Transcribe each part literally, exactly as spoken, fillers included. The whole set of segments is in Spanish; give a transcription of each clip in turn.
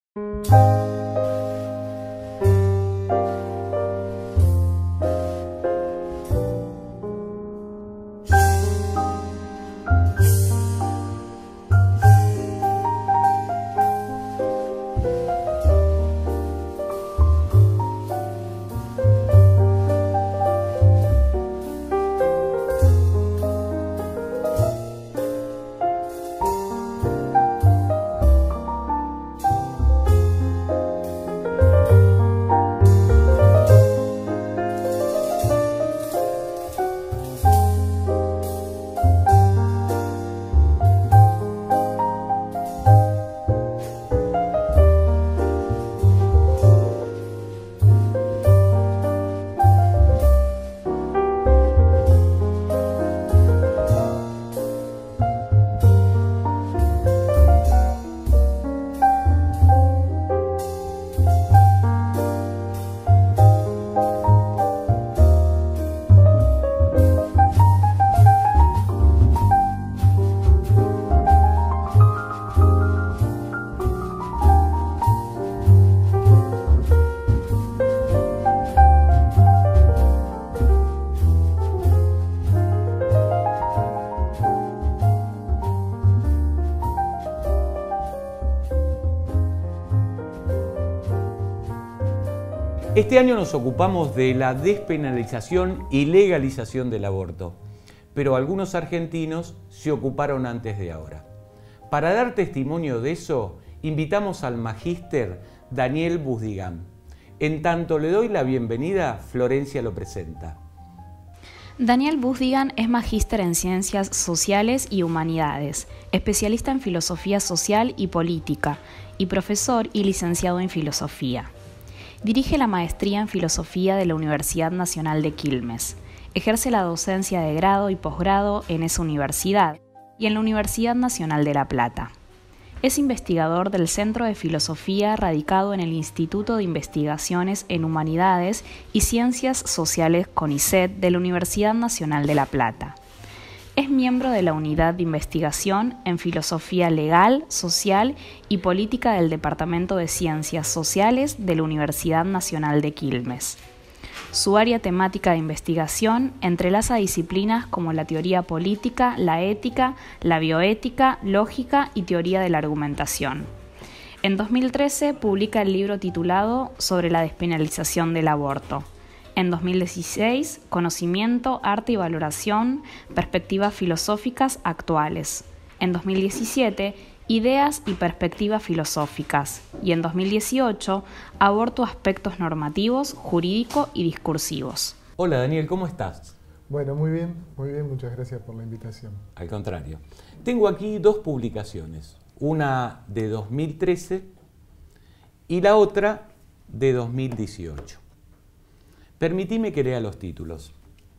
Este año nos ocupamos de la despenalización y legalización del aborto, pero algunos argentinos se ocuparon antes de ahora. Para dar testimonio de eso, invitamos al magíster Daniel Busdigam. En tanto le doy la bienvenida, Florencia lo presenta. Daniel Busdigam es magíster en Ciencias Sociales y Humanidades, especialista en Filosofía Social y Política, y profesor y licenciado en Filosofía. Dirige la maestría en Filosofía de la Universidad Nacional de Quilmes. Ejerce la docencia de grado y posgrado en esa universidad y en la Universidad Nacional de La Plata. Es investigador del Centro de Filosofía radicado en el Instituto de Investigaciones en Humanidades y Ciencias Sociales CONICET de la Universidad Nacional de La Plata. Es miembro de la Unidad de Investigación en Filosofía Legal, Social y Política del Departamento de Ciencias Sociales de la Universidad Nacional de Quilmes. Su área temática de investigación entrelaza disciplinas como la teoría política, la ética, la bioética, lógica y teoría de la argumentación. En dos mil trece publica el libro titulado Sobre la despenalización del aborto. En dos mil dieciséis, Conocimiento, Arte y Valoración, Perspectivas Filosóficas Actuales. En dos mil diecisiete, Ideas y Perspectivas Filosóficas. Y en dos mil dieciocho, Aborto, Aspectos Normativos, Jurídico y Discursivos. Hola Daniel, ¿cómo estás? Bueno, muy bien, muy bien, muchas gracias por la invitación. Al contrario. Tengo aquí dos publicaciones, una de dos mil trece y la otra de dos mil dieciocho. Permitime que lea los títulos.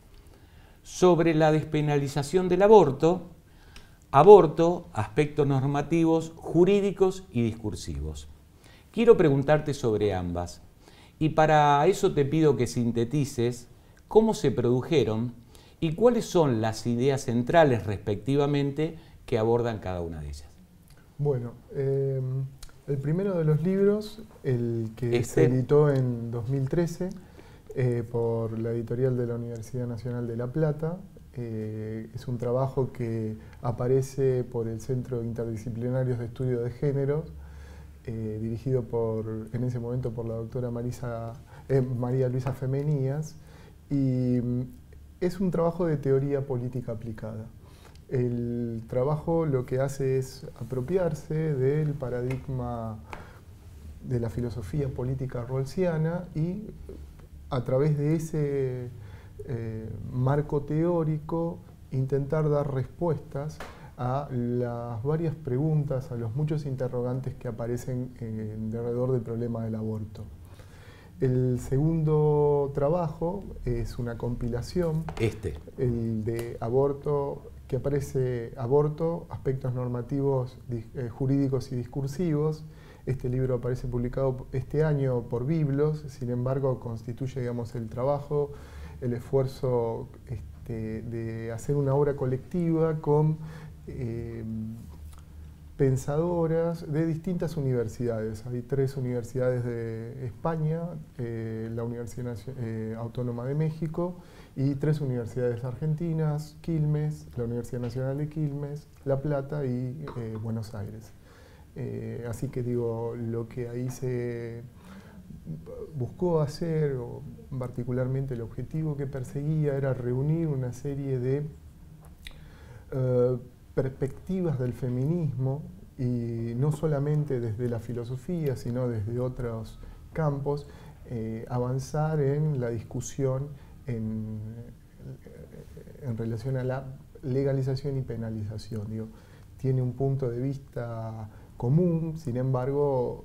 Sobre la despenalización del aborto, aborto, aspectos normativos, jurídicos y discursivos. Quiero preguntarte sobre ambas, y para eso te pido que sintetices cómo se produjeron y cuáles son las ideas centrales respectivamente que abordan cada una de ellas. Bueno, eh, el primero de los libros, el que este. se editó en dos mil trece, Eh, por la editorial de la Universidad Nacional de La Plata. Eh, es un trabajo que aparece por el Centro Interdisciplinarios de Estudio de Géneros, eh, dirigido por, en ese momento por la doctora Marisa, eh, María Luisa Femenías, y es un trabajo de teoría política aplicada. El trabajo lo que hace es apropiarse del paradigma de la filosofía política rawlsiana y a través de ese eh, marco teórico intentar dar respuestas a las varias preguntas, a los muchos interrogantes que aparecen en, alrededor del problema del aborto. El segundo trabajo es una compilación, este. el de aborto, que aparece Aborto, Aspectos Normativos, eh, Jurídicos y Discursivos. Este libro aparece publicado este año por Biblos, sin embargo constituye, digamos, el trabajo, el esfuerzo este, de hacer una obra colectiva con eh, pensadoras de distintas universidades. Hay tres universidades de España, eh, la Universidad eh, Autónoma de México y tres universidades argentinas, Quilmes, la Universidad Nacional de Quilmes, La Plata y eh, Buenos Aires. Eh, así que digo, lo que ahí se buscó hacer, o particularmente el objetivo que perseguía, era reunir una serie de uh, perspectivas del feminismo, y no solamente desde la filosofía, sino desde otros campos, eh, avanzar en la discusión en, en relación a la legalización y penalización. Digo, tiene un punto de vista común, sin embargo,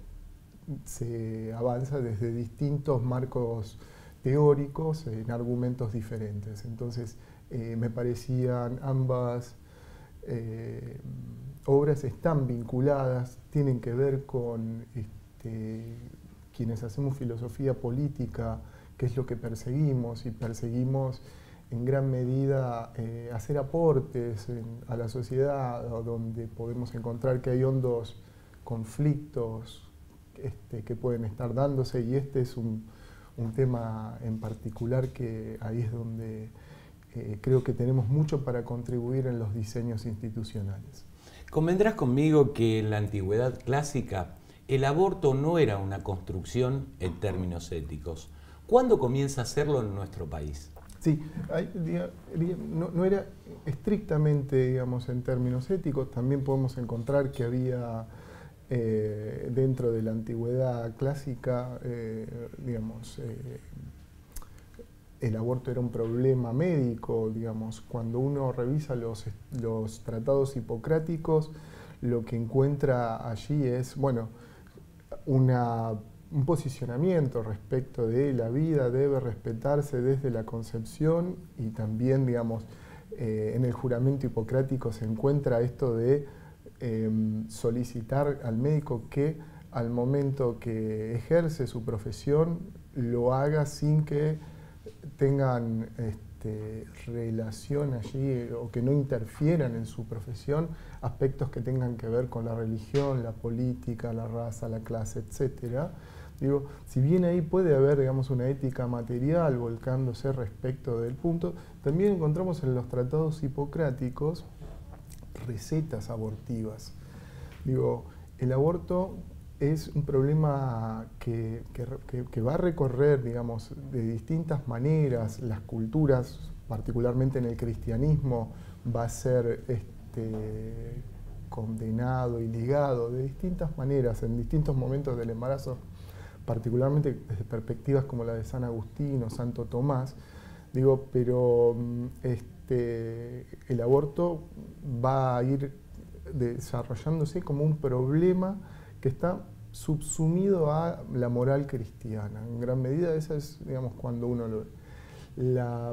se avanza desde distintos marcos teóricos en argumentos diferentes. Entonces, eh, me parecían ambas eh, obras están vinculadas, tienen que ver con este, quienes hacemos filosofía política, qué es lo que perseguimos, y perseguimos en gran medida eh, hacer aportes en, a la sociedad, donde podemos encontrar que hay hondos conflictos este, que pueden estar dándose, y este es un, un tema en particular que ahí es donde eh, creo que tenemos mucho para contribuir en los diseños institucionales. Convendrás conmigo que en la antigüedad clásica el aborto no era una construcción en términos éticos. ¿Cuándo comienza a serlo en nuestro país? Sí, hay, no, no era estrictamente, digamos, en términos éticos. También podemos encontrar que había eh, dentro de la antigüedad clásica, eh, digamos, eh, el aborto era un problema médico, digamos. Cuando uno revisa los, los tratados hipocráticos, lo que encuentra allí es, bueno, una, un posicionamiento respecto de la vida debe respetarse desde la concepción, y también, digamos, eh, en el juramento hipocrático se encuentra esto de eh, solicitar al médico que al momento que ejerce su profesión lo haga sin que tengan este, relación allí, o que no interfieran en su profesión aspectos que tengan que ver con la religión, la política, la raza, la clase, etcétera. Digo, si bien ahí puede haber, digamos, una ética material volcándose respecto del punto, también encontramos en los tratados hipocráticos recetas abortivas. Digo, el aborto es un problema que, que, que va a recorrer, digamos, de distintas maneras. Las culturas, particularmente en el cristianismo, va a ser este, condenado y ligado de distintas maneras en distintos momentos del embarazo, particularmente desde perspectivas como la de San Agustín o Santo Tomás. Digo, pero este, el aborto va a ir desarrollándose como un problema que está subsumido a la moral cristiana. En gran medida esa es, digamos, cuando uno lo ve. La,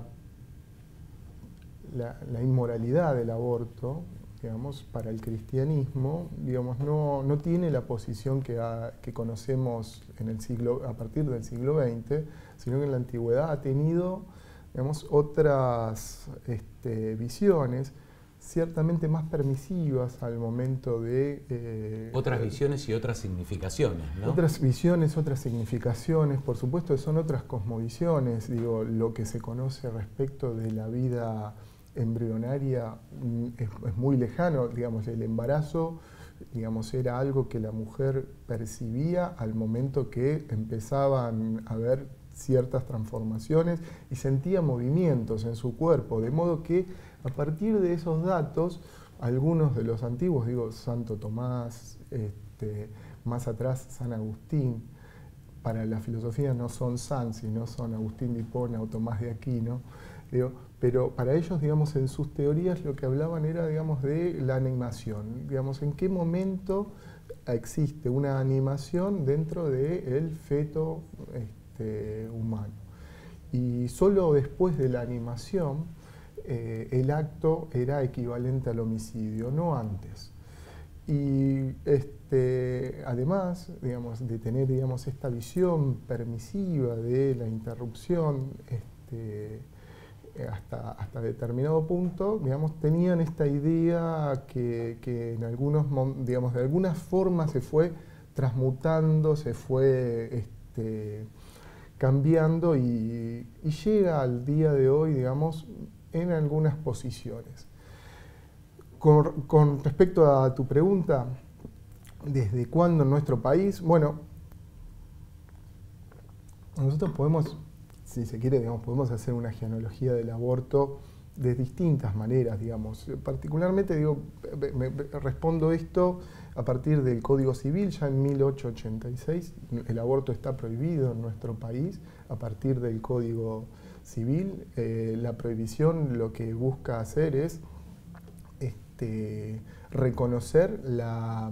la, la inmoralidad del aborto, digamos, para el cristianismo, digamos, no, no tiene la posición que, ha, que conocemos en el siglo, a partir del siglo veinte, sino que en la antigüedad ha tenido, digamos, otras este, visiones, ciertamente más permisivas al momento de... Eh, otras visiones y otras significaciones, ¿no? Otras visiones, otras significaciones, por supuesto son otras cosmovisiones. Digo, lo que se conoce respecto de la vida embrionaria es, es muy lejano. Digamos, el embarazo, digamos, era algo que la mujer percibía al momento que empezaban a haber ciertas transformaciones y sentía movimientos en su cuerpo, de modo que a partir de esos datos, algunos de los antiguos, digo, Santo Tomás, este, más atrás San Agustín, para la filosofía no son San, sino son Agustín de Hipona o Tomás de Aquino, digo, pero para ellos, digamos, en sus teorías lo que hablaban era, digamos, de la animación, digamos, en qué momento existe una animación dentro del feto este, humano. Y solo después de la animación, Eh, el acto era equivalente al homicidio, no antes. Y este, además, digamos, de tener, digamos, esta visión permisiva de la interrupción, este, hasta, hasta determinado punto, digamos, tenían esta idea que, que en algunos, digamos, de alguna forma se fue transmutando, se fue este, cambiando y, y llega al día de hoy, digamos, en algunas posiciones. Con, con respecto a tu pregunta, ¿desde cuándo en nuestro país? Bueno, nosotros podemos, si se quiere, digamos, podemos hacer una genealogía del aborto de distintas maneras, digamos. Particularmente, digo, me, me respondo esto a partir del Código Civil. Ya en mil ochocientos ochenta y seis el aborto está prohibido en nuestro país a partir del Código Civil. Eh, la prohibición lo que busca hacer es este, reconocer la...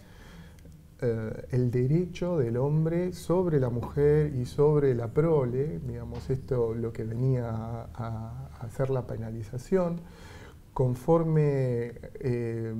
Eh, el derecho del hombre sobre la mujer y sobre la prole, digamos, esto lo que venía a, a hacer la penalización. Conforme eh,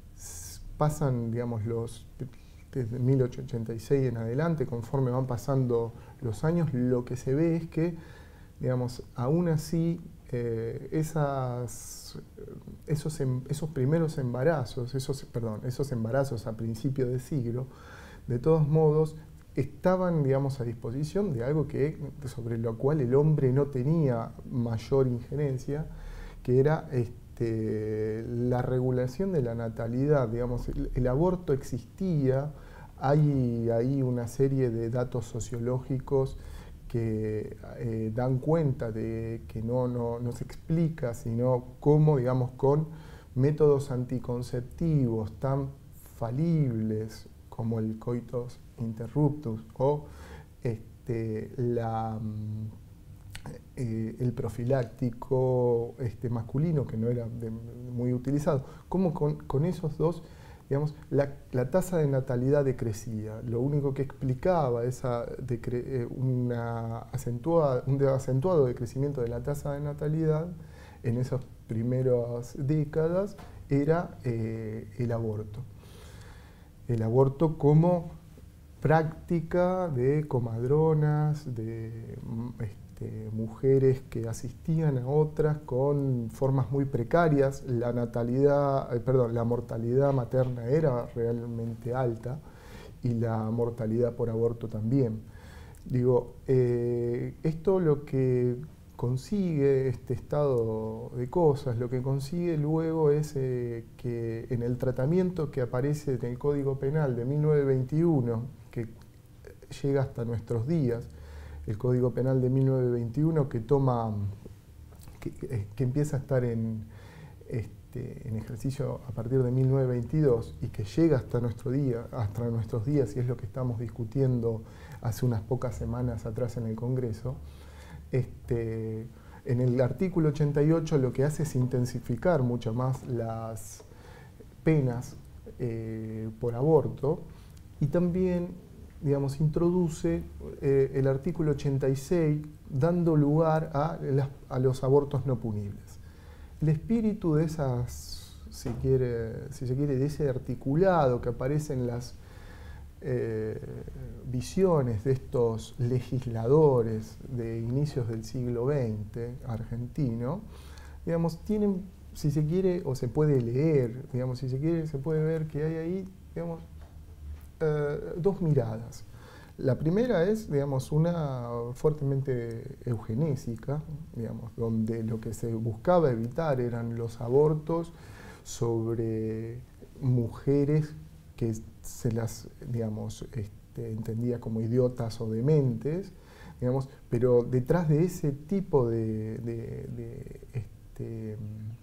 pasan, digamos, los, desde mil ochocientos ochenta y seis en adelante, conforme van pasando los años, lo que se ve es que, digamos, aún así, eh, esas, esos, em, esos primeros embarazos, esos, perdón, esos embarazos a principio de siglo, de todos modos, estaban, digamos, a disposición de algo que, sobre lo cual el hombre no tenía mayor injerencia, que era este, la regulación de la natalidad. Digamos, el, el aborto existía, hay ahí una serie de datos sociológicos que eh, dan cuenta de que no, no, no se explica, sino cómo, digamos, con métodos anticonceptivos tan falibles como el coitus interruptus o este, la, eh, el profiláctico este, masculino, que no era de, muy utilizado, cómo con, con esos dos, digamos, la, la tasa de natalidad decrecía. Lo único que explicaba esa decre, una acentuada, un acentuado decrecimiento de la tasa de natalidad en esas primeras décadas era eh, el aborto. El aborto como práctica de comadronas, de este, mujeres que asistían a otras con formas muy precarias. La natalidad, eh, perdón, la mortalidad materna era realmente alta y la mortalidad por aborto también. Digo, eh, esto lo que consigue este estado de cosas, lo que consigue luego es eh, que en el tratamiento que aparece en el Código Penal de mil novecientos veintiuno, que llega hasta nuestros días, el Código Penal de mil novecientos veintiuno que toma, que, que empieza a estar en, este, en ejercicio a partir de mil novecientos veintidós y que llega hasta, nuestro día, hasta nuestros días, y es lo que estamos discutiendo hace unas pocas semanas atrás en el Congreso. Este, en el artículo ochenta y ocho lo que hace es intensificar mucho más las penas eh, por aborto, y también, digamos, introduce eh, el artículo ochenta y seis dando lugar a, las, a los abortos no punibles. El espíritu de esas, si, quiere, si se quiere, de ese articulado que aparece en las Eh, visiones de estos legisladores de inicios del siglo veinte argentino, digamos, tienen, si se quiere, o se puede leer, digamos, si se quiere, se puede ver que hay ahí, digamos, eh, dos miradas. La primera es, digamos, una fuertemente eugenésica, digamos, donde lo que se buscaba evitar eran los abortos sobre mujeres que se las, digamos, este, entendía como idiotas o dementes, digamos, pero detrás de ese tipo de, de, de, este,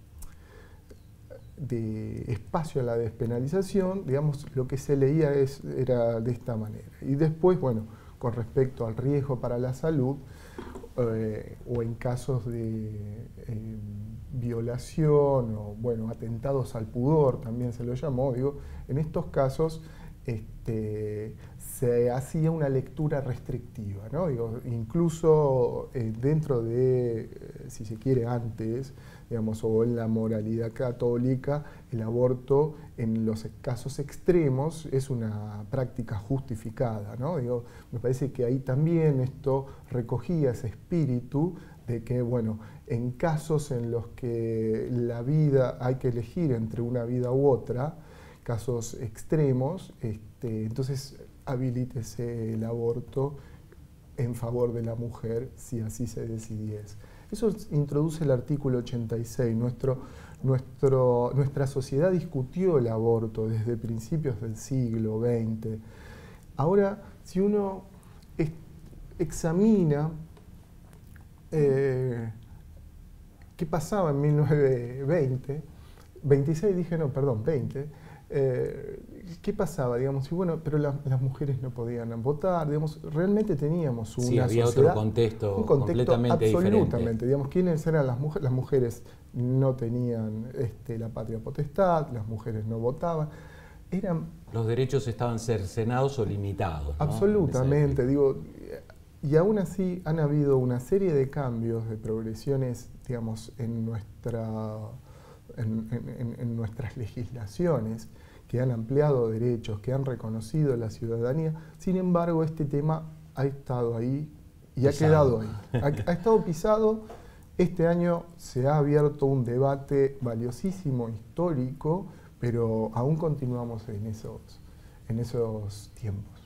de espacio a la despenalización, digamos, lo que se leía es, era de esta manera. Y después, bueno, con respecto al riesgo para la salud, eh, o en casos de eh, violación o, bueno, atentados al pudor, también se lo llamó, digo, en estos casos este, se hacía una lectura restrictiva, ¿no? Digo, incluso eh, dentro de, eh, si se quiere, antes, digamos, o en la moralidad católica, el aborto en los casos extremos es una práctica justificada, ¿no? Digo, me parece que ahí también esto recogía ese espíritu de que, bueno, en casos en los que la vida hay que elegir entre una vida u otra, casos extremos, este, entonces habilítese el aborto en favor de la mujer si así se decidiese. Eso introduce el artículo ochenta y seis. Nuestro, nuestro, nuestra sociedad discutió el aborto desde principios del siglo veinte. Ahora, si uno es, examina eh, qué pasaba en mil novecientos veinte, veintiséis dije, no, perdón, veinte, eh, ¿qué pasaba? Digamos, y bueno, pero la, las mujeres no podían votar, digamos, realmente teníamos una sí, había sociedad, otro contexto, un contexto completamente absolutamente, diferente. digamos, ¿quiénes eran las mujeres? Las mujeres no tenían este, la patria potestad, las mujeres no votaban, eran... Los derechos estaban cercenados o limitados, ¿no? Absolutamente, digo, y aún así han habido una serie de cambios, de progresiones, digamos, en nuestra... En, en, en nuestras legislaciones, que han ampliado derechos, que han reconocido la ciudadanía. Sin embargo, este tema ha estado ahí y pisado. ha quedado ahí. Ha, ha estado pisado. Este año se ha abierto un debate valiosísimo, histórico, pero aún continuamos en esos, en esos tiempos.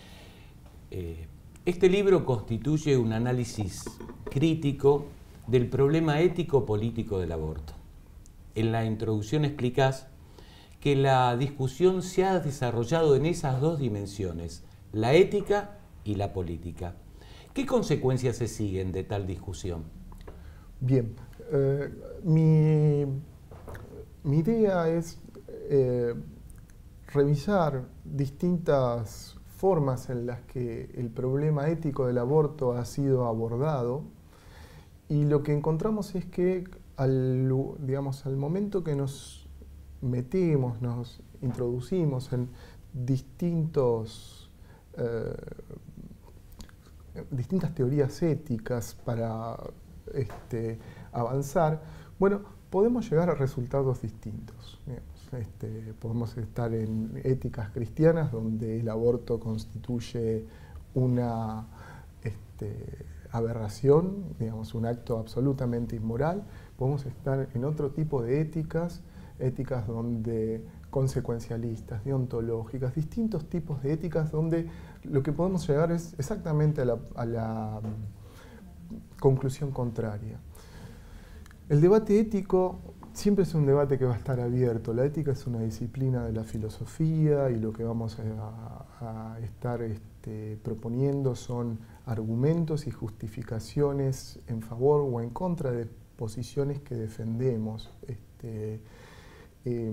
Eh, este libro constituye un análisis crítico del problema ético-político del aborto. En la introducción explicás que la discusión se ha desarrollado en esas dos dimensiones, la ética y la política. ¿Qué consecuencias se siguen de tal discusión? Bien, eh, mi, mi idea es eh, revisar distintas formas en las que el problema ético del aborto ha sido abordado, y lo que encontramos es que Al, digamos, al momento que nos metemos, nos introducimos en distintos, eh, distintas teorías éticas para este, avanzar, bueno, podemos llegar a resultados distintos. Este, podemos estar en éticas cristianas, donde el aborto constituye una este, aberración, digamos, un acto absolutamente inmoral. Podemos estar en otro tipo de éticas, éticas donde consecuencialistas, deontológicas, distintos tipos de éticas donde lo que podemos llegar es exactamente a la, a la conclusión contraria. El debate ético siempre es un debate que va a estar abierto. La ética es una disciplina de la filosofía y lo que vamos a, a estar este, proponiendo son argumentos y justificaciones en favor o en contra de posiciones que defendemos. Este, eh,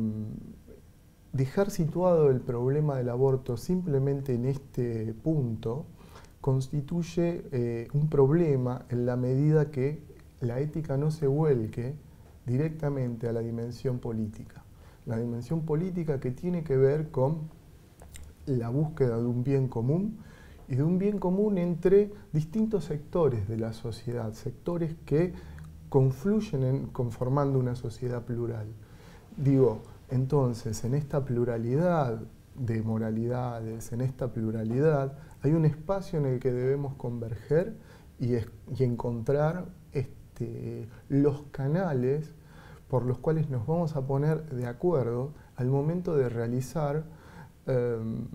dejar situado el problema del aborto simplemente en este punto constituye eh, un problema en la medida que la ética no se vuelque directamente a la dimensión política. La dimensión política que tiene que ver con la búsqueda de un bien común y de un bien común entre distintos sectores de la sociedad, sectores que confluyen en, conformando una sociedad plural. Digo, entonces, en esta pluralidad de moralidades, en esta pluralidad, hay un espacio en el que debemos converger y, es, y encontrar este, los canales por los cuales nos vamos a poner de acuerdo al momento de realizar eh,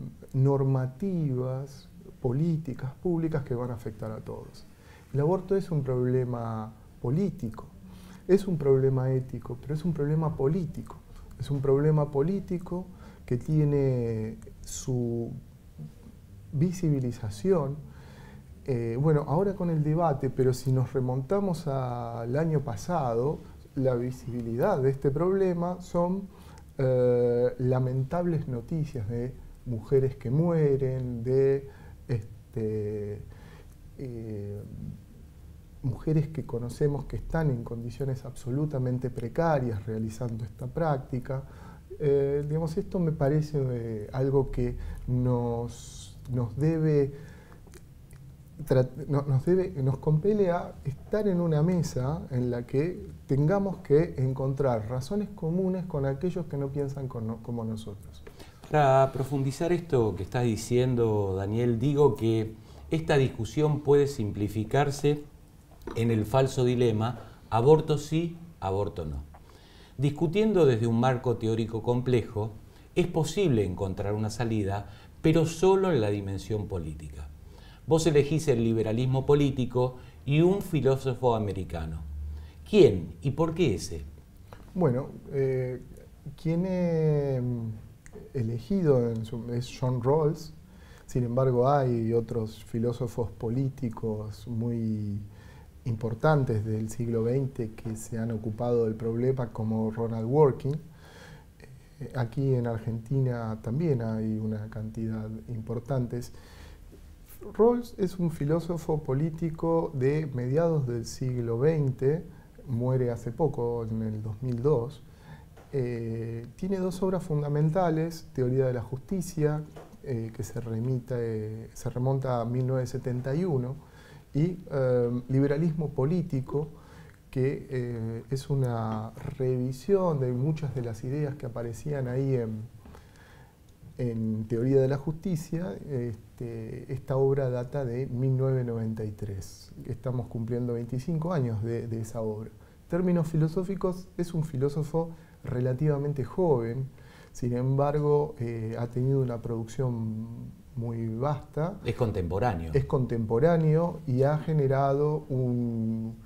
normativas, políticas públicas que van a afectar a todos. El aborto es un problema político, es un problema ético, pero es un problema político. Es un problema político que tiene su visibilización. Eh, bueno, ahora con el debate, pero si nos remontamos al año pasado, la visibilidad de este problema son eh, lamentables noticias de mujeres que mueren, de este, eh, mujeres que conocemos que están en condiciones absolutamente precarias realizando esta práctica. Eh, digamos, esto me parece eh, algo que nos, nos debe, nos debe, nos compele a estar en una mesa en la que tengamos que encontrar razones comunes con aquellos que no piensan como, como nosotros. Para profundizar esto que estás diciendo, Daniel, digo que esta discusión puede simplificarse en el falso dilema aborto sí, aborto no. Discutiendo desde un marco teórico complejo, es posible encontrar una salida, pero solo en la dimensión política. Vos elegís el liberalismo político y un filósofo americano. ¿Quién y por qué ese? Bueno, eh, quien he elegido en su, es John Rawls. Sin embargo, hay otros filósofos políticos muy importantes del siglo veinte que se han ocupado del problema, como Ronald Dworkin. Eh, aquí en Argentina también hay una cantidad importantes. Rawls es un filósofo político de mediados del siglo veinte, muere hace poco, en el dos mil dos. Eh, tiene dos obras fundamentales: Teoría de la Justicia, eh, que se, remita, eh, se remonta a mil novecientos setenta y uno, y eh, Liberalismo Político, que eh, es una revisión de muchas de las ideas que aparecían ahí en, en Teoría de la Justicia. Este, esta obra data de mil novecientos noventa y tres. Estamos cumpliendo veinticinco años de, de esa obra. En términos filosóficos, es un filósofo relativamente joven, sin embargo, eh, ha tenido una producción muy vasta. Es contemporáneo. Es contemporáneo y ha generado un,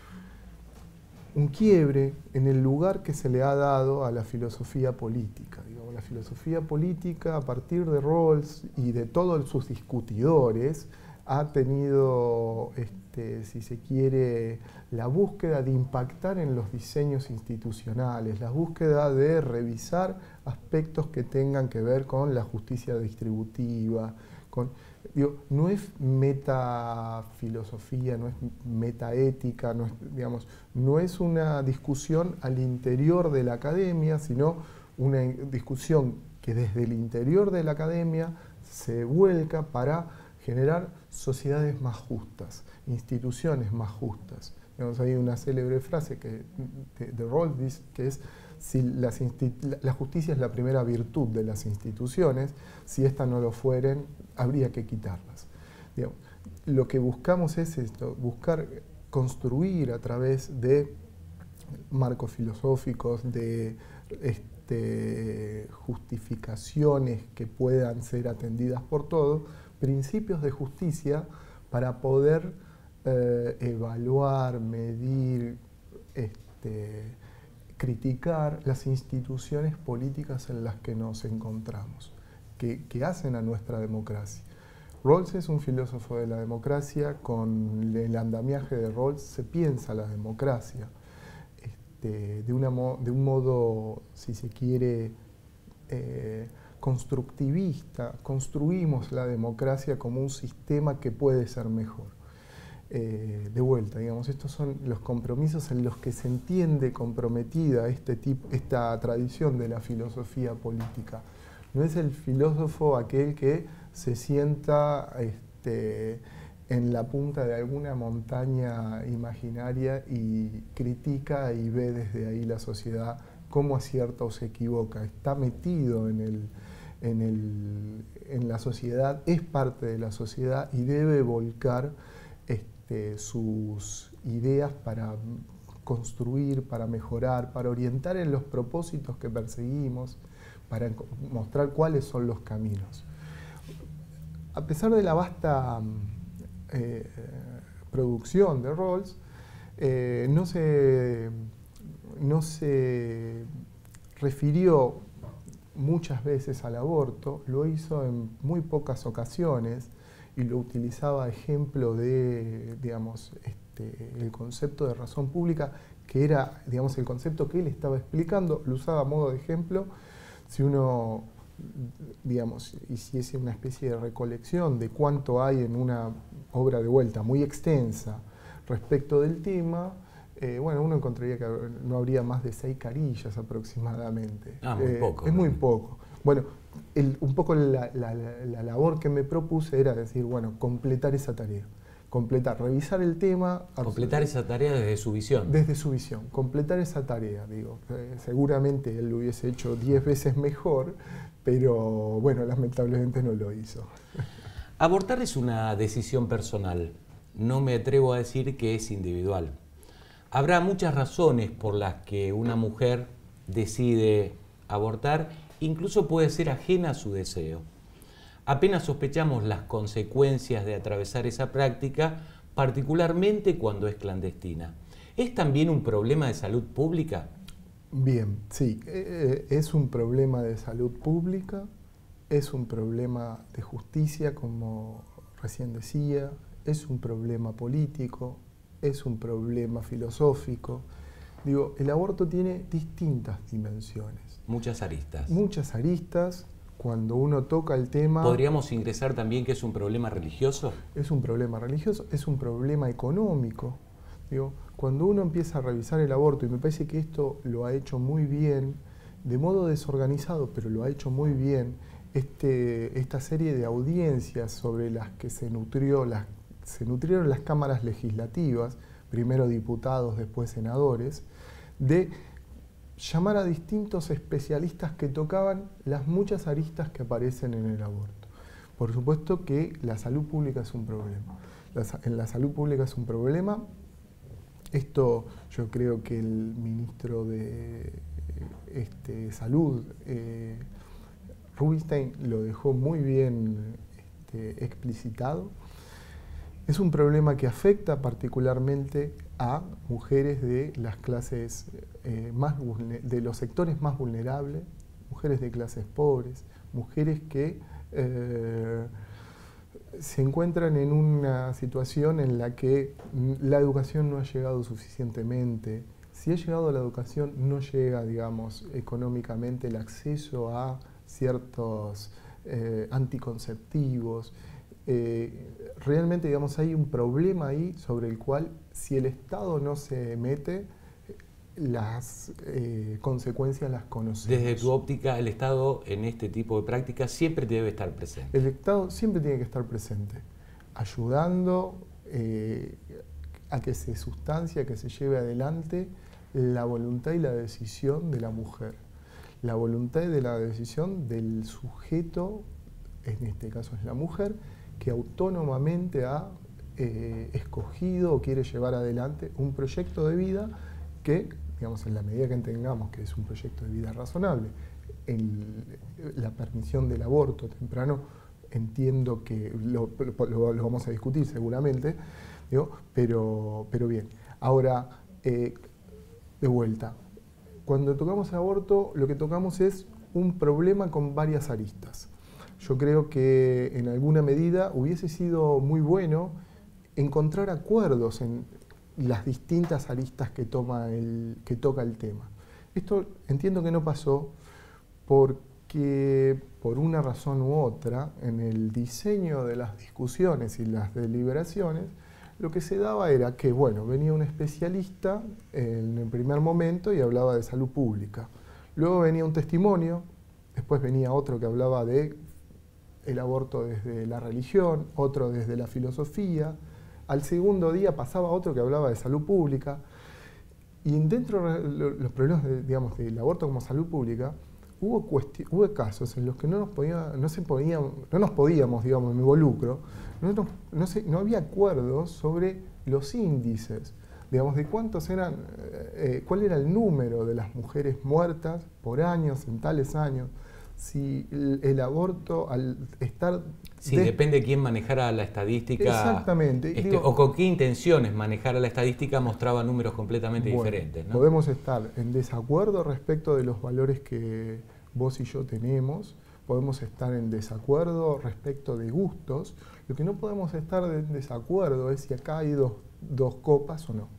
un quiebre en el lugar que se le ha dado a la filosofía política. Digamos, la filosofía política, a partir de Rawls y de todos sus discutidores, ha tenido, este, si se quiere, la búsqueda de impactar en los diseños institucionales, la búsqueda de revisar aspectos que tengan que ver con la justicia distributiva. Con, digo, no es metafilosofía, no es metaética, no es, digamos, no es una discusión al interior de la academia, sino una discusión que desde el interior de la academia se vuelca para generar sociedades más justas, instituciones más justas. Digamos, hay una célebre frase que, de, de Rawls, que es: si las la justicia es la primera virtud de las instituciones, si éstas no lo fueren, habría que quitarlas. Digamos, lo que buscamos es esto, buscar construir a través de marcos filosóficos, de este, justificaciones que puedan ser atendidas por todos, principios de justicia para poder eh, evaluar, medir, este, criticar las instituciones políticas en las que nos encontramos, que, que hacen a nuestra democracia. Rawls es un filósofo de la democracia. Con el andamiaje de Rawls se piensa la democracia este, de, una mo de un modo, si se quiere, eh, constructivista. Construimos la democracia como un sistema que puede ser mejor. Eh, de vuelta, digamos, estos son los compromisos en los que se entiende comprometida este tipo, esta tradición de la filosofía política. No es el filósofo aquel que se sienta este, en la punta de alguna montaña imaginaria y critica y ve desde ahí la sociedad cómo acierta o se equivoca. Está metido en el En, el, en la sociedad, es parte de la sociedad y debe volcar este, sus ideas para construir, para mejorar, para orientar en los propósitos que perseguimos, para mostrar cuáles son los caminos. A pesar de la vasta eh, producción de Rawls, eh, no se, no se refirió muchas veces al aborto, lo hizo en muy pocas ocasiones y lo utilizaba de ejemplo de, digamos, este, el concepto de razón pública, que era, digamos, el concepto que él estaba explicando, lo usaba a modo de ejemplo. Si uno, digamos, hiciese una especie de recolección de cuánto hay en una obra de vuelta muy extensa respecto del tema, Eh, bueno, uno encontraría que no habría más de seis carillas aproximadamente. Ah, muy eh, poco. Es ¿no? muy poco. Bueno, el, un poco la, la, la labor que me propuse era decir, bueno, completar esa tarea. Completar, revisar el tema. Completar esa tarea desde su visión. Desde su visión. Completar esa tarea, digo. Eh, seguramente él lo hubiese hecho diez veces mejor, pero bueno, lamentablemente no lo hizo. Abortar es una decisión personal. no me atrevo a decir que es individual. Habrá muchas razones por las que una mujer decide abortar, incluso puede ser ajena a su deseo. Apenas sospechamos las consecuencias de atravesar esa práctica, particularmente cuando es clandestina. ¿Es también un problema de salud pública? Bien, sí, eh, es un problema de salud pública, es un problema de justicia, como recién decía, es un problema político, es un problema filosófico. Digo, el aborto tiene distintas dimensiones. Muchas aristas. Muchas aristas. Cuando uno toca el tema... ¿Podríamos ingresar también que es un problema religioso? Es un problema religioso, es un problema económico. Digo, cuando uno empieza a revisar el aborto, y me parece que esto lo ha hecho muy bien, de modo desorganizado, pero lo ha hecho muy bien, este, esta serie de audiencias sobre las que se, nutrió, las, se nutrieron las cámaras legislativas, primero diputados, después senadores, de llamar a distintos especialistas que tocaban las muchas aristas que aparecen en el aborto. Por supuesto que la salud pública es un problema. La, en la salud pública es un problema. Esto yo creo que el ministro de este, Salud, eh, Rubinstein, lo dejó muy bien este, explicitado. Es un problema que afecta particularmente a mujeres de las clases eh, más de los sectores más vulnerables, mujeres de clases pobres, mujeres que eh, se encuentran en una situación en la que la educación no ha llegado suficientemente. Si ha llegado la educación, no llega, digamos, económicamente el acceso a ciertos eh, anticonceptivos. Eh, realmente, digamos, hay un problema ahí sobre el cual, si el Estado no se mete, las eh, consecuencias las conocemos. Desde tu óptica, el Estado en este tipo de prácticas siempre debe estar presente. El Estado siempre tiene que estar presente, ayudando eh, a que se sustancie, a que se lleve adelante la voluntad y la decisión de la mujer. La voluntad y de la decisión del sujeto, en este caso es la mujer, que autónomamente ha eh, escogido o quiere llevar adelante un proyecto de vida que, digamos, en la medida que entendamos que es un proyecto de vida razonable, en la permisión del aborto temprano, entiendo que lo, lo, lo vamos a discutir seguramente, digo, pero, pero bien. Ahora, eh, de vuelta, cuando tocamos aborto, lo que tocamos es un problema con varias aristas. Yo creo que en alguna medida hubiese sido muy bueno encontrar acuerdos en las distintas aristas que, toma el, que toca el tema. Esto entiendo que no pasó porque, por una razón u otra, en el diseño de las discusiones y las deliberaciones, lo que se daba era que, bueno, venía un especialista en el primer momento y hablaba de salud pública. Luego venía un testimonio, después venía otro que hablaba de el aborto desde la religión, otro desde la filosofía. Al segundo día pasaba otro que hablaba de salud pública. Y dentro de los problemas de, digamos, del aborto como salud pública, hubo, hubo casos en los que no nos, podía, no se podía, no nos podíamos, digamos, me involucro, no, no, no, se, no había acuerdos sobre los índices, digamos, de cuántos eran, eh, cuál era el número de las mujeres muertas por años, en tales años. Si el, el aborto, al estar... Sí, de... depende de quién manejara la estadística. Exactamente. Este, Digo, o con qué intenciones manejara la estadística, mostraba números completamente bueno, diferentes, ¿no? Podemos estar en desacuerdo respecto de los valores que vos y yo tenemos, podemos estar en desacuerdo respecto de gustos. Lo que no podemos estar en desacuerdo es si acá hay dos, dos copas o no.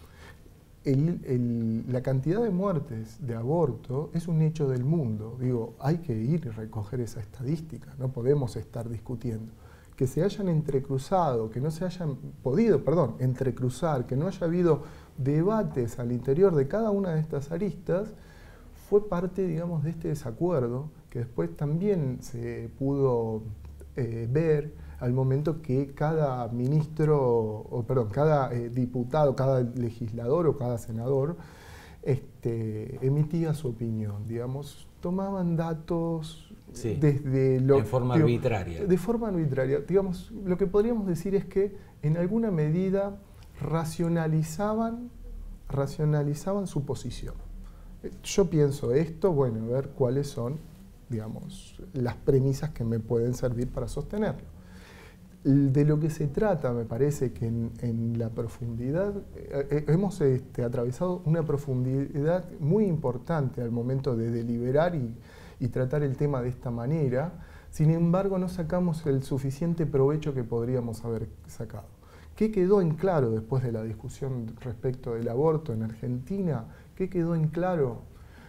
El, el, la cantidad de muertes de aborto es un hecho del mundo. Digo, hay que ir y recoger esa estadística, no podemos estar discutiendo. Que se hayan entrecruzado, que no se hayan podido, perdón, entrecruzar, que no haya habido debates al interior de cada una de estas aristas, fue parte, digamos, de este desacuerdo, que después también se pudo eh, ver al momento que cada ministro, o perdón, cada eh, diputado, cada legislador o cada senador este, emitía su opinión, digamos, tomaban datos sí, desde lo... en forma digo, arbitraria. De forma arbitraria. Digamos, lo que podríamos decir es que en alguna medida racionalizaban, racionalizaban su posición. Yo pienso esto, bueno, a ver cuáles son, digamos, las premisas que me pueden servir para sostenerlo. De lo que se trata, me parece que en, en la profundidad, eh, hemos este, atravesado una profundidad muy importante al momento de deliberar y, y tratar el tema de esta manera. Sin embargo, no sacamos el suficiente provecho que podríamos haber sacado. ¿Qué quedó en claro después de la discusión respecto del aborto en Argentina? ¿Qué quedó en claro?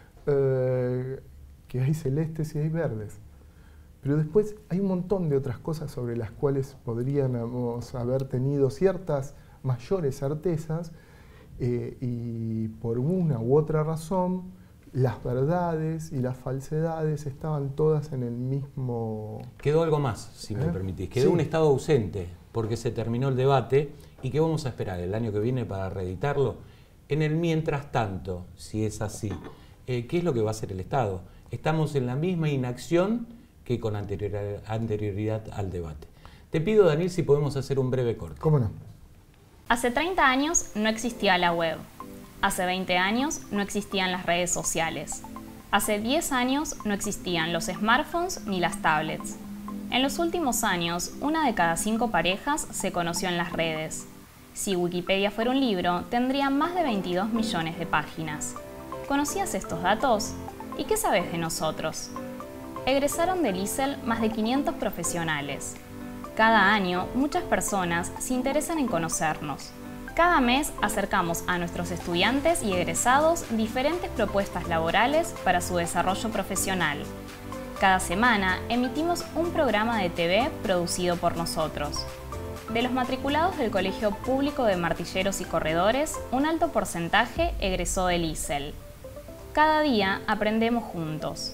Eh, que hay celestes y hay verdes. Pero después hay un montón de otras cosas sobre las cuales podríamos haber tenido ciertas mayores certezas eh, y por una u otra razón las verdades y las falsedades estaban todas en el mismo... Quedó algo más, si me ¿Eh? permitís. Quedó Sí. un estado ausente porque se terminó el debate. ¿Y qué vamos a esperar el año que viene para reeditarlo? En el mientras tanto, si es así, eh, ¿qué es lo que va a hacer el Estado? Estamos en la misma inacción que con anterior, anterioridad al debate. Te pido, Daniel, si podemos hacer un breve corte. ¿Cómo no? Hace treinta años no existía la web. Hace veinte años no existían las redes sociales. Hace diez años no existían los smartphones ni las tablets. En los últimos años, una de cada cinco parejas se conoció en las redes. Si Wikipedia fuera un libro, tendría más de veintidós millones de páginas. ¿Conocías estos datos? ¿Y qué sabes de nosotros? Egresaron del I S E L más de quinientos profesionales. Cada año, muchas personas se interesan en conocernos. Cada mes acercamos a nuestros estudiantes y egresados diferentes propuestas laborales para su desarrollo profesional. Cada semana emitimos un programa de T V producido por nosotros. De los matriculados del Colegio Público de Martilleros y Corredores, un alto porcentaje egresó del I S E L. Cada día aprendemos juntos.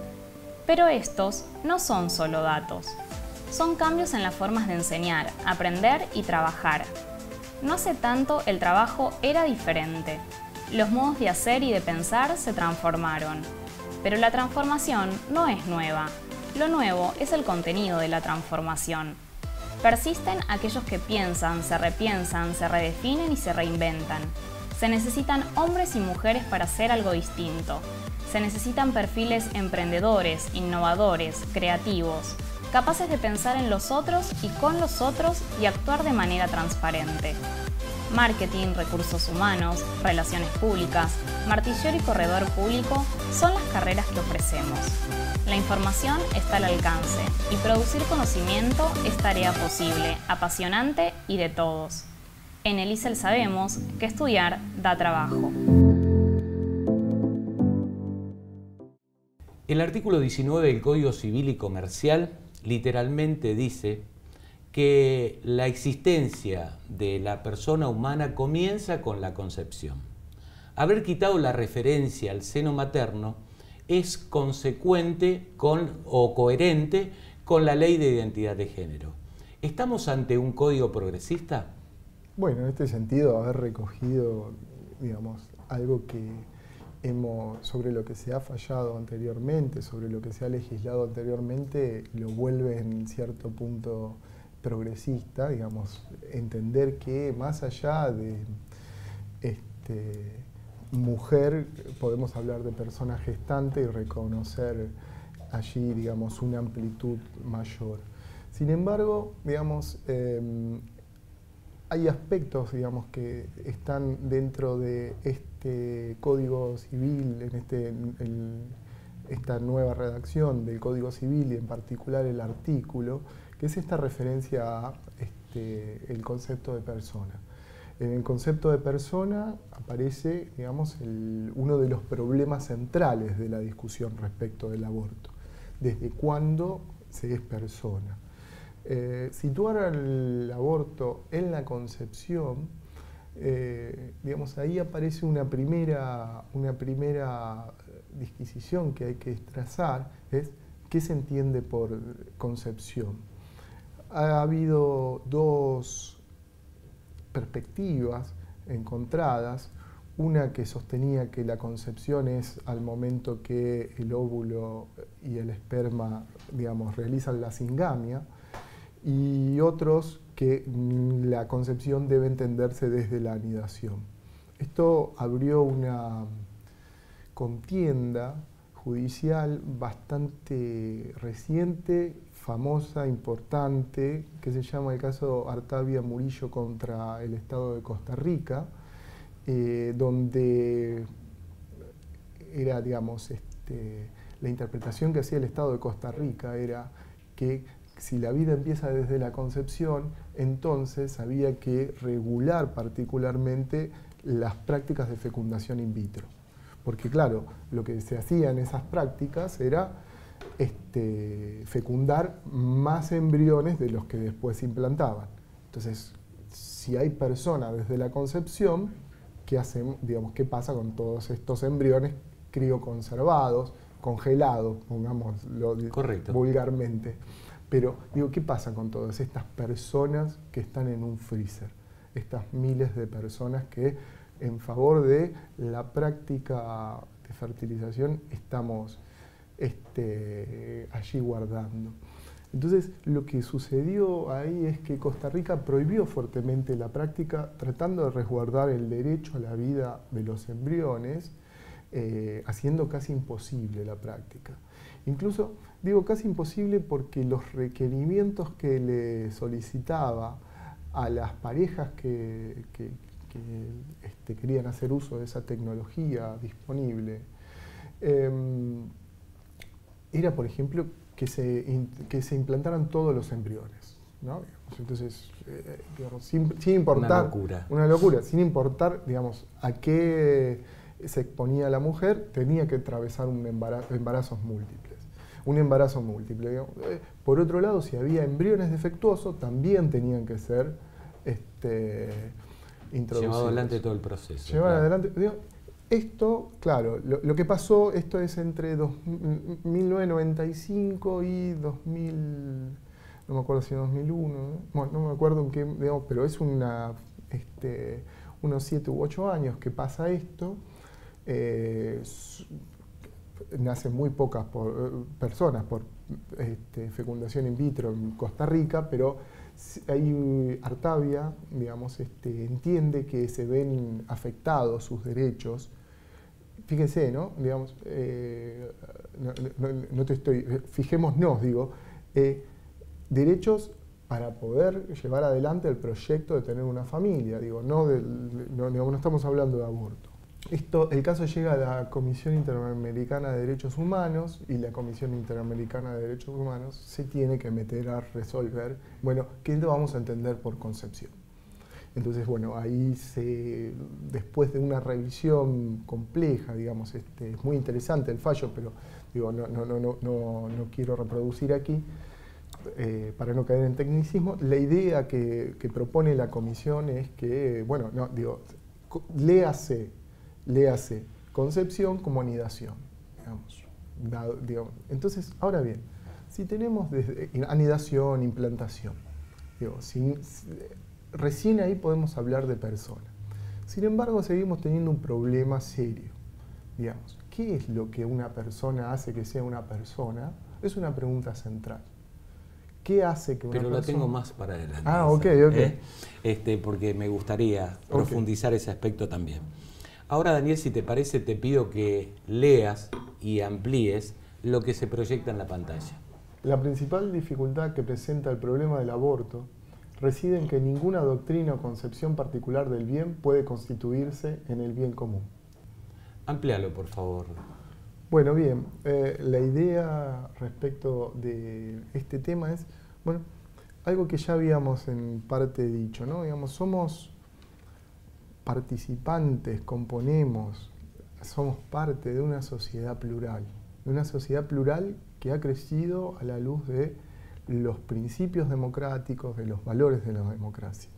Pero estos no son solo datos. Son cambios en las formas de enseñar, aprender y trabajar. No hace tanto el trabajo era diferente. Los modos de hacer y de pensar se transformaron. Pero la transformación no es nueva. Lo nuevo es el contenido de la transformación. Persisten aquellos que piensan, se repiensan, se redefinen y se reinventan. Se necesitan hombres y mujeres para hacer algo distinto. Se necesitan perfiles emprendedores, innovadores, creativos, capaces de pensar en los otros y con los otros y actuar de manera transparente. Marketing, recursos humanos, relaciones públicas, martillero y corredor público son las carreras que ofrecemos. La información está al alcance y producir conocimiento es tarea posible, apasionante y de todos. En el I S E L sabemos que estudiar da trabajo. El artículo diecinueve del Código Civil y Comercial literalmente dice que la existencia de la persona humana comienza con la concepción. Haber quitado la referencia al seno materno es consecuente con, o coherente con la Ley de Identidad de Género. ¿Estamos ante un código progresista? Bueno, en este sentido, haber recogido, digamos, algo que hemos, sobre lo que se ha fallado anteriormente, sobre lo que se ha legislado anteriormente, lo vuelve en cierto punto progresista, digamos, entender que más allá de este, mujer, podemos hablar de persona gestante y reconocer allí, digamos, una amplitud mayor. Sin embargo, digamos, eh, hay aspectos, digamos, que están dentro de este Código Civil, en este, el, esta nueva redacción del Código Civil y en particular el artículo, que es esta referencia a este, el concepto de persona. En el concepto de persona aparece, digamos, el, uno de los problemas centrales de la discusión respecto del aborto. ¿Desde cuándo se es persona? Eh, situar el aborto en la concepción, eh, digamos, ahí aparece una primera, una primera disquisición que hay que trazar, es qué se entiende por concepción. Ha habido dos perspectivas encontradas. una que sostenía que la concepción es al momento que el óvulo y el esperma, digamos, realizan la singamia, y otros que la concepción debe entenderse desde la anidación. Esto abrió una contienda judicial bastante reciente, famosa, importante, que se llama el caso Artavia Murillo contra el Estado de Costa Rica, eh, donde era, digamos, este, la interpretación que hacía el Estado de Costa Rica era que si la vida empieza desde la concepción, entonces había que regular particularmente las prácticas de fecundación in vitro. Porque claro, lo que se hacía en esas prácticas era este, fecundar más embriones de los que después se implantaban. Entonces, si hay personas desde la concepción, ¿qué hacemos? Digamos, ¿qué pasa con todos estos embriones crioconservados, congelados, pongámoslo Correcto. vulgarmente? Pero, digo, ¿qué pasa con todas estas personas que están en un freezer? Estas miles de personas que, en favor de la práctica de fertilización, estamos este, allí guardando. Entonces, lo que sucedió ahí es que Costa Rica prohibió fuertemente la práctica, tratando de resguardar el derecho a la vida de los embriones, eh, haciendo casi imposible la práctica. Incluso, digo casi imposible porque los requerimientos que le solicitaba a las parejas que, que, que este, querían hacer uso de esa tecnología disponible, eh, era, por ejemplo, que se, que se implantaran todos los embriones, ¿no? Entonces, eh, digamos, sin, sin importar... Una locura. Una locura, sin importar, digamos, a qué se exponía la mujer, tenía que atravesar un embarazo, embarazos múltiples. Un embarazo múltiple. Digamos. Por otro lado, si había embriones defectuosos, también tenían que ser este, introducidos. Llevado adelante todo el proceso. Llevar claro. adelante... Digamos, esto, claro, lo, lo que pasó, esto es entre dos, mil novecientos noventa y cinco y dos mil, no me acuerdo si dos mil uno, ¿no? Bueno, no me acuerdo en qué, digamos, pero es una, este, unos siete u ocho años que pasa esto. Eh, nacen muy pocas por, personas por este, fecundación in vitro en Costa Rica, pero hay Artavia, digamos, este, entiende que se ven afectados sus derechos. Fíjense, ¿no? Digamos, eh, no, no, no te estoy, fijémonos, digo, eh, derechos para poder llevar adelante el proyecto de tener una familia, digo, no, del, no, no estamos hablando de aborto. Esto, el caso llega a la Comisión Interamericana de Derechos Humanos y la Comisión Interamericana de Derechos Humanos se tiene que meter a resolver, bueno, ¿qué vamos a entender por concepción? Entonces, bueno, ahí se, después de una revisión compleja, digamos, este, es muy interesante el fallo, pero digo, no, no, no, no, no, no quiero reproducir aquí, eh, para no caer en tecnicismo, la idea que, que propone la comisión es que, bueno, no, digo, léase, léase concepción como anidación, digamos, da, digamos. Entonces, ahora bien, si tenemos desde anidación, implantación, digo, sin, recién ahí podemos hablar de persona. Sin embargo, seguimos teniendo un problema serio. Digamos, ¿qué es lo que una persona hace que sea una persona? Es una pregunta central. ¿Qué hace que una Pero persona... la tengo más para adelante. Ah, ok, esa, ok. ¿eh? Este, porque me gustaría okay. profundizar ese aspecto también. Ahora, Daniel, si te parece, te pido que leas y amplíes lo que se proyecta en la pantalla. La principal dificultad que presenta el problema del aborto reside en que ninguna doctrina o concepción particular del bien puede constituirse en el bien común. Amplíalo, por favor. Bueno, bien, eh, la idea respecto de este tema es, bueno, algo que ya habíamos en parte dicho, ¿no? Digamos, somos participantes, componemos, somos parte de una sociedad plural, de una sociedad plural que ha crecido a la luz de los principios democráticos, de los valores de la democracia.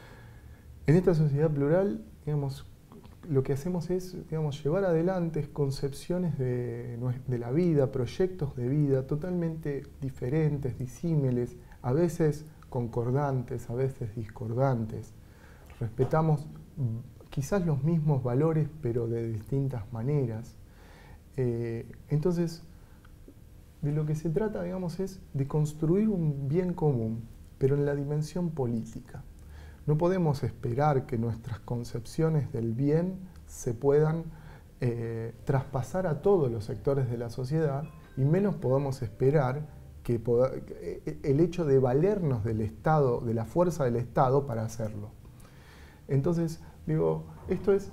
En esta sociedad plural, digamos, lo que hacemos es, digamos, llevar adelante concepciones de, de la vida, proyectos de vida totalmente diferentes, disímiles, a veces concordantes, a veces discordantes. Respetamos quizás los mismos valores, pero de distintas maneras. Eh, entonces, de lo que se trata, digamos, es de construir un bien común, pero en la dimensión política. No podemos esperar que nuestras concepciones del bien se puedan eh, traspasar a todos los sectores de la sociedad, y menos podemos esperar que poda, el hecho de valernos del Estado, de la fuerza del Estado para hacerlo. Entonces, digo, esto es...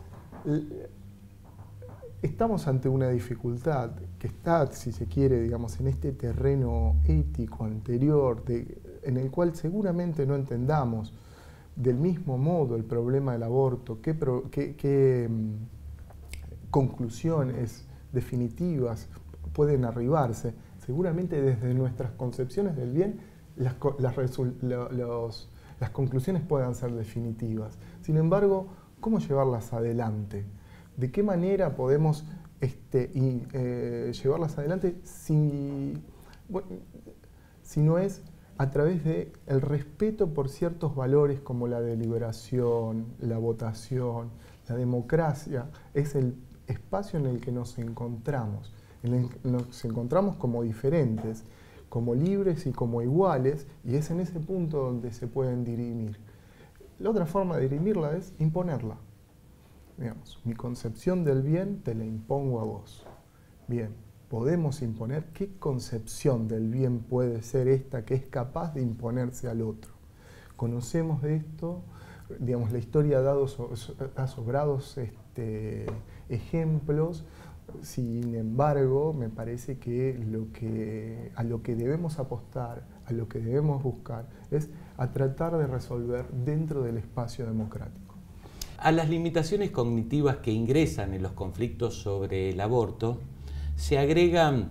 Estamos ante una dificultad que está, si se quiere, digamos, en este terreno ético anterior, de, en el cual seguramente no entendamos del mismo modo el problema del aborto, qué, pro, qué, qué mm, conclusiones definitivas pueden arribarse. Seguramente desde nuestras concepciones del bien las, las, los, las conclusiones puedan ser definitivas. Sin embargo, ¿cómo llevarlas adelante? ¿De qué manera podemos este, y, eh, llevarlas adelante si, bueno, si no es a través del respeto por ciertos valores como la deliberación, la votación, la democracia? Es el espacio en el que nos encontramos, en el que nos encontramos como diferentes, como libres y como iguales, y es en ese punto donde se pueden dirimir. La otra forma de dirimirla es imponerla. Digamos, mi concepción del bien te la impongo a vos. Bien, podemos imponer qué concepción del bien puede ser esta que es capaz de imponerse al otro. Conocemos de esto, digamos, la historia ha dado so, ha sobrados este, ejemplos. Sin embargo, me parece que, lo que a lo que debemos apostar, a lo que debemos buscar, es a tratar de resolver dentro del espacio democrático. A las limitaciones cognitivas que ingresan en los conflictos sobre el aborto se agregan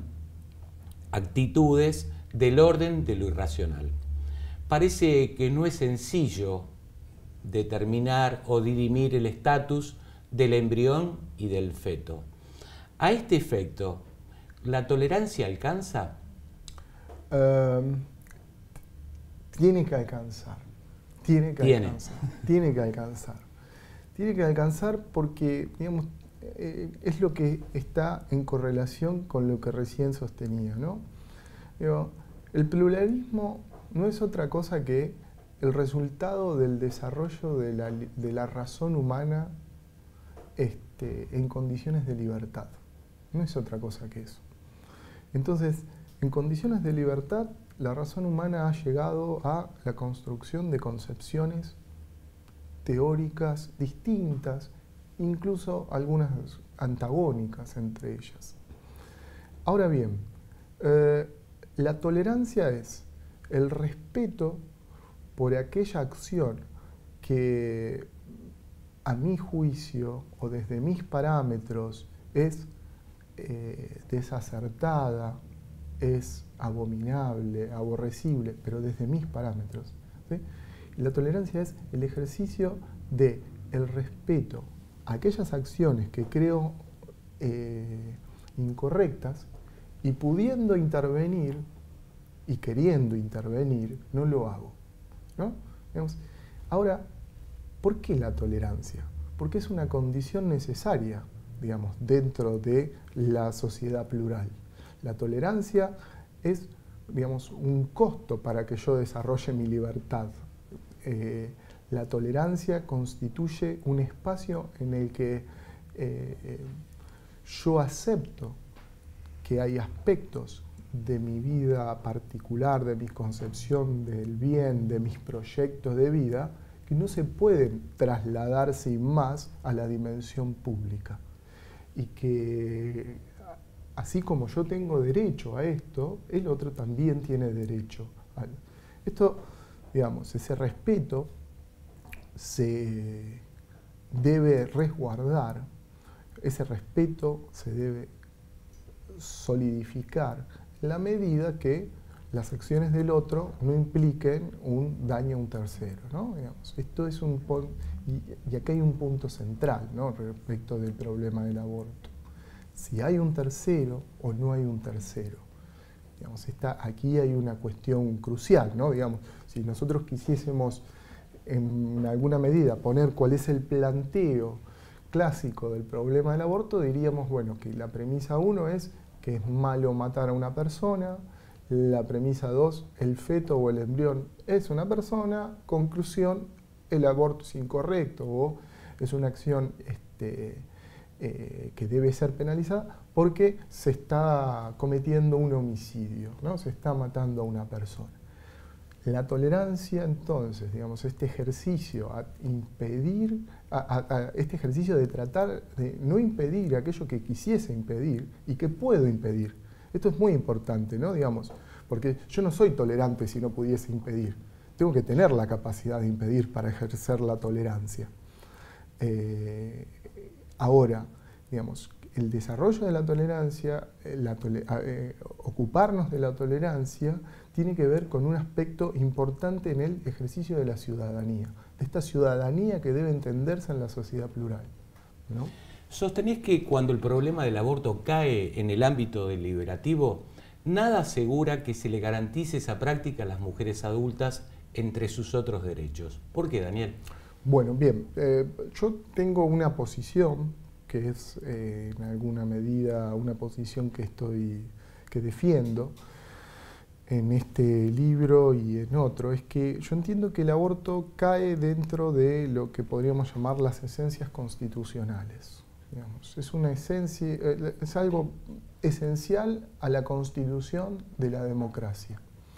actitudes del orden de lo irracional. Parece que no es sencillo determinar o dirimir el estatus del embrión y del feto. A este efecto, ¿la tolerancia alcanza? Um, tiene que alcanzar. Tiene que ¿Tiene? alcanzar. Tiene que alcanzar. Tiene que alcanzar porque, digamos, eh, es lo que está en correlación con lo que recién sostenía, ¿no? Digo, el pluralismo no es otra cosa que el resultado del desarrollo de la, de la razón humana este, en condiciones de libertad. No es otra cosa que eso. Entonces, en condiciones de libertad, la razón humana ha llegado a la construcción de concepciones teóricas distintas, incluso algunas antagónicas entre ellas. Ahora bien, eh, la tolerancia es el respeto por aquella acción que a mi juicio o desde mis parámetros es eh, desacertada, es abominable, aborrecible, pero desde mis parámetros, ¿sí? La tolerancia es el ejercicio de el respeto a aquellas acciones que creo eh, incorrectas, y pudiendo intervenir y queriendo intervenir, no lo hago, ¿no? Digamos, ahora, ¿por qué la tolerancia? Porque es una condición necesaria, digamos, dentro de la sociedad plural. La tolerancia es, digamos, un costo para que yo desarrolle mi libertad. Eh, la tolerancia constituye un espacio en el que eh, yo acepto que hay aspectos de mi vida particular, de mi concepción del bien, de mis proyectos de vida, que no se pueden trasladar sin más a la dimensión pública. Y que así como yo tengo derecho a esto, el otro también tiene derecho a esto. Digamos, ese respeto se debe resguardar, ese respeto se debe solidificar en la medida que las acciones del otro no impliquen un daño a un tercero, ¿no? Digamos, esto es un y, y acá hay un punto central, ¿no?, respecto del problema del aborto. Si hay un tercero o no hay un tercero. Digamos, está, aquí hay una cuestión crucial, ¿no? Digamos, si nosotros quisiésemos en alguna medida poner cuál es el planteo clásico del problema del aborto, diríamos, bueno, que la premisa uno es que es malo matar a una persona, la premisa dos, el feto o el embrión es una persona, conclusión, el aborto es incorrecto o es una acción este, eh, que debe ser penalizada porque se está cometiendo un homicidio, ¿no? Se está matando a una persona. La tolerancia, entonces, digamos, este ejercicio a impedir, a, a, a este ejercicio de tratar de no impedir aquello que quisiese impedir y que puedo impedir. Esto es muy importante, ¿no? Digamos, porque yo no soy tolerante si no pudiese impedir. Tengo que tener la capacidad de impedir para ejercer la tolerancia. Eh, ahora, digamos, el desarrollo de la tolerancia, la tole- eh, ocuparnos de la tolerancia, tiene que ver con un aspecto importante en el ejercicio de la ciudadanía, de esta ciudadanía que debe entenderse en la sociedad plural, ¿no? ¿Sostenés que cuando el problema del aborto cae en el ámbito deliberativo, nada asegura que se le garantice esa práctica a las mujeres adultas entre sus otros derechos? ¿Por qué, Daniel? Bueno, bien, eh, yo tengo una posición que es eh, en alguna medida una posición que estoy, que defiendo en este libro y en otro, es que yo entiendo que el aborto cae dentro de lo que podríamos llamar las esencias constitucionales. Digamos, es una esencia, eh, es algo esencial a la constitución de la democracia.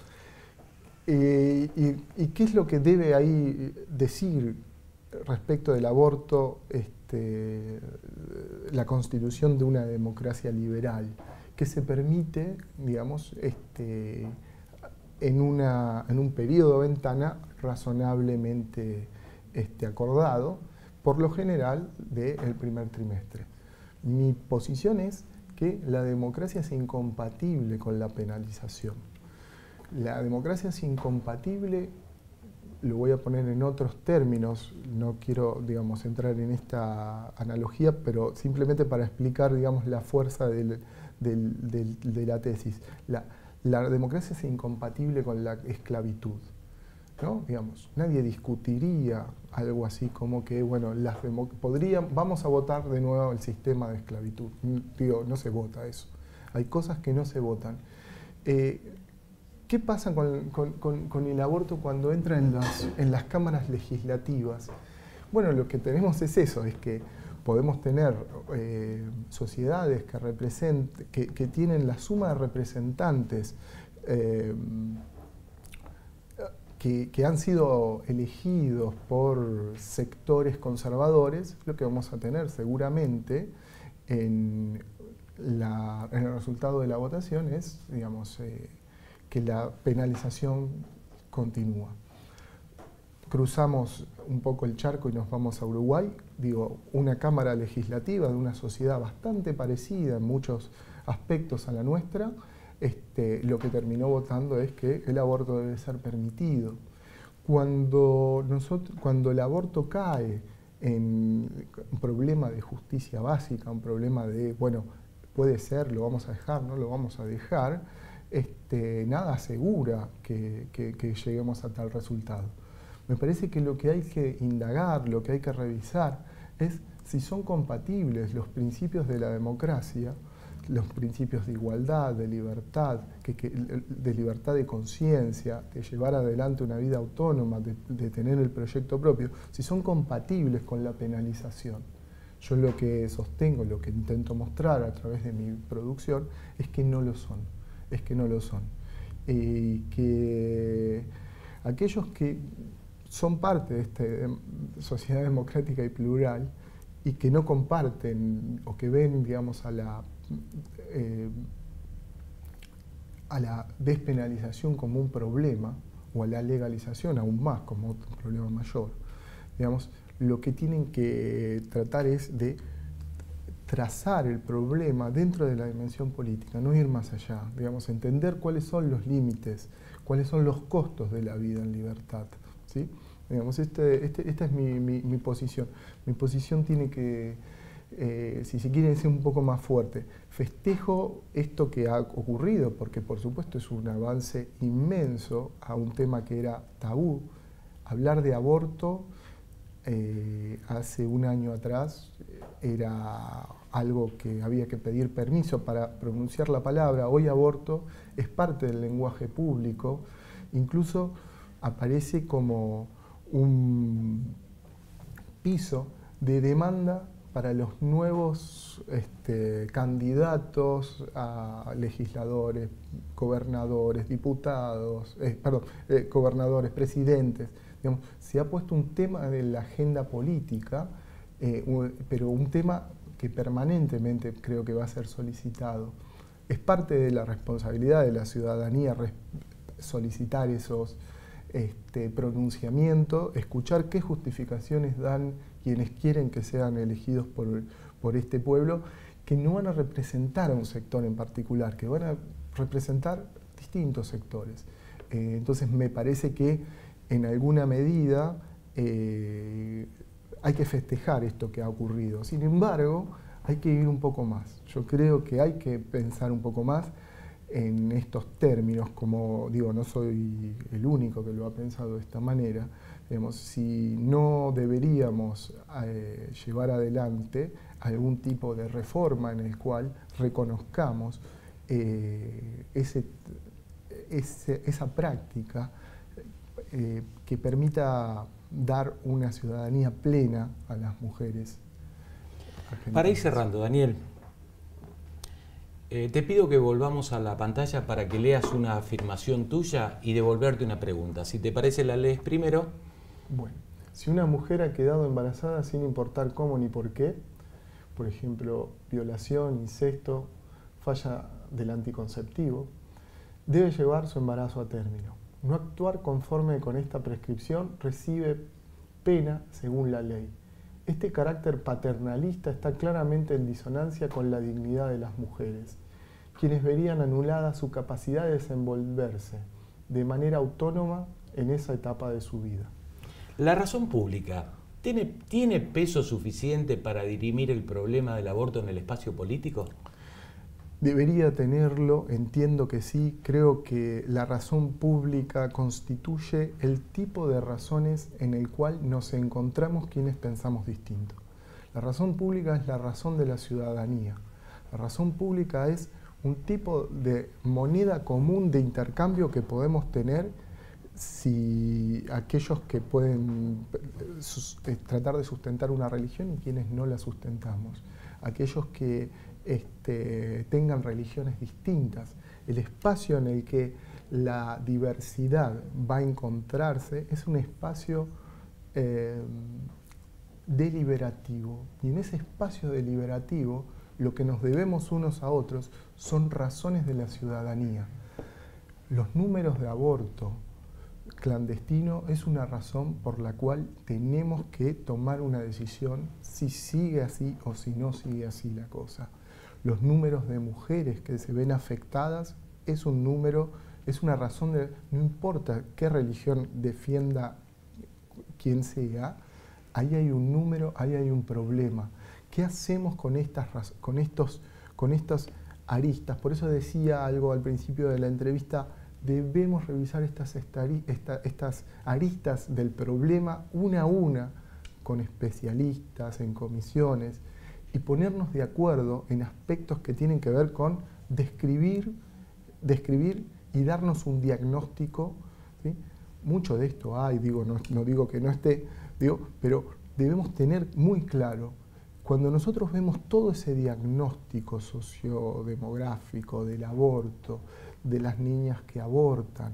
Eh, y, ¿Y qué es lo que debe ahí decir respecto del aborto este, la constitución de una democracia liberal? Que se permite, digamos, este, en, una, en un periodo de ventana razonablemente este, acordado, por lo general del primer trimestre. Mi posición es que la democracia es incompatible con la penalización. La democracia es incompatible, lo voy a poner en otros términos, no quiero, digamos, entrar en esta analogía, pero simplemente para explicar, digamos, la fuerza del, del, del, de la tesis. La, la democracia es incompatible con la esclavitud, ¿no? Digamos, nadie discutiría algo así como que, bueno, las podrían, vamos a votar de nuevo el sistema de esclavitud. Digo, no se vota eso. Hay cosas que no se votan. Eh, ¿Qué pasa con, con, con, con el aborto cuando entra en las, en las cámaras legislativas? Bueno, lo que tenemos es eso, es que podemos tener eh, sociedades que, represent, que, que tienen la suma de representantes eh, que, que han sido elegidos por sectores conservadores. Lo que vamos a tener seguramente en, la, en el resultado de la votación es, digamos, eh, que la penalización continúa. Cruzamos un poco el charco y nos vamos a Uruguay. Digo, una cámara legislativa de una sociedad bastante parecida en muchos aspectos a la nuestra, este, lo que terminó votando es que el aborto debe ser permitido. Cuando, nosotros, cuando el aborto cae en un problema de justicia básica, un problema de, bueno, puede ser, lo vamos a dejar, no lo vamos a dejar, Este, nada asegura que, que, que lleguemos a tal resultado. Me parece que lo que hay que indagar, lo que hay que revisar, es si son compatibles los principios de la democracia, los principios de igualdad, de libertad, que, que, de libertad de conciencia, de llevar adelante una vida autónoma, de, de tener el proyecto propio, si son compatibles con la penalización. Yo lo que sostengo, lo que intento mostrar a través de mi producción, es que no lo son. es que no lo son. Y que aquellos que son parte de esta sociedad democrática y plural y que no comparten o que ven, digamos, a la, eh, a la despenalización como un problema o a la legalización aún más como otro problema mayor, digamos, lo que tienen que tratar es de trazar el problema dentro de la dimensión política, no ir más allá, digamos, entender cuáles son los límites, cuáles son los costos de la vida en libertad, ¿sí? Digamos, este, este, esta es mi, mi, mi posición. Mi posición tiene que, eh, si se quiere decir un poco más fuerte, festejo esto que ha ocurrido, porque por supuesto es un avance inmenso a un tema que era tabú hablar de aborto eh, hace un año atrás era algo que había que pedir permiso para pronunciar la palabra. Hoy aborto es parte del lenguaje público, incluso aparece como un piso de demanda para los nuevos este, candidatos a legisladores, gobernadores, diputados, eh, perdón, eh, gobernadores, presidentes. Digamos, se ha puesto un tema de la agenda política, eh, un, pero un tema que permanentemente creo que va a ser solicitado. Es parte de la responsabilidad de la ciudadanía solicitar esos este, pronunciamientos, escuchar qué justificaciones dan quienes quieren que sean elegidos por, por este pueblo, que no van a representar a un sector en particular, que van a representar distintos sectores. Eh, entonces me parece que en alguna medida eh, hay que festejar esto que ha ocurrido. Sin embargo, hay que ir un poco más. Yo creo que hay que pensar un poco más en estos términos, como digo, no soy el único que lo ha pensado de esta manera. Digamos, si no deberíamos eh, llevar adelante algún tipo de reforma en el cual reconozcamos eh, ese, ese, esa práctica eh, que permita dar una ciudadanía plena a las mujeres argentinas. Para ir cerrando, Daniel, eh, te pido que volvamos a la pantalla para que leas una afirmación tuya y devolverte una pregunta. Si te parece, la lees primero. Bueno, si una mujer ha quedado embarazada sin importar cómo ni por qué, por ejemplo, violación, incesto, falla del anticonceptivo, debe llevar su embarazo a término. No actuar conforme con esta prescripción recibe pena según la ley. Este carácter paternalista está claramente en disonancia con la dignidad de las mujeres, quienes verían anulada su capacidad de desenvolverse de manera autónoma en esa etapa de su vida. ¿La razón pública tiene, tiene peso suficiente para dirimir el problema del aborto en el espacio político? Debería tenerlo, entiendo que sí. Creo que la razón pública constituye el tipo de razones en el cual nos encontramos quienes pensamos distinto. La razón pública es la razón de la ciudadanía. La razón pública es un tipo de moneda común de intercambio que podemos tener si aquellos que pueden tratar de sustentar una religión y quienes no la sustentamos. Aquellos que este, tengan religiones distintas. El espacio en el que la diversidad va a encontrarse es un espacio eh, deliberativo. Y en ese espacio deliberativo lo que nos debemos unos a otros son razones de la ciudadanía. Los números de aborto clandestino es una razón por la cual tenemos que tomar una decisión si sigue así o si no sigue así la cosa. Los números de mujeres que se ven afectadas es un número, es una razón de, no importa qué religión defienda quien sea, ahí hay un número, ahí hay un problema. ¿Qué hacemos con estas, con estos, con estas aristas? Por eso decía algo al principio de la entrevista. Debemos revisar estas, esta, estas aristas del problema una a una con especialistas, en comisiones, y ponernos de acuerdo en aspectos que tienen que ver con describir, describir y darnos un diagnóstico, ¿sí? Mucho de esto hay, digo, no, no digo que no esté, digo, pero debemos tener muy claro, cuando nosotros vemos todo ese diagnóstico sociodemográfico del aborto, de las niñas que abortan,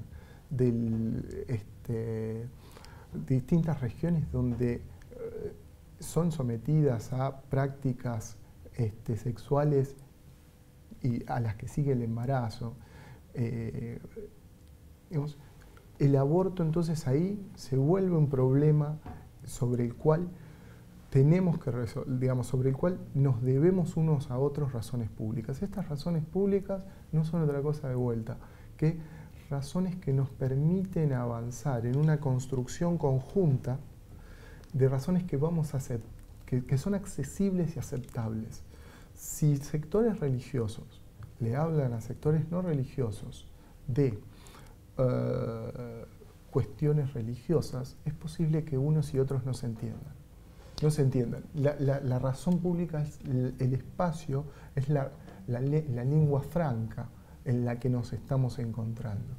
de este, distintas regiones donde eh, son sometidas a prácticas este, sexuales y a las que sigue el embarazo. Eh, digamos, el aborto entonces ahí se vuelve un problema sobre el cual tenemos que resolver, digamos, sobre el cual nos debemos unos a otros razones públicas. Estas razones públicas no son otra cosa de vuelta que razones que nos permiten avanzar en una construcción conjunta de razones que, vamos a hacer, que, que son accesibles y aceptables. Si sectores religiosos le hablan a sectores no religiosos de uh, cuestiones religiosas, es posible que unos y otros no se entiendan. No se entiendan. La, la, la razón pública es el, el espacio, es la, la, la lengua franca en la que nos estamos encontrando.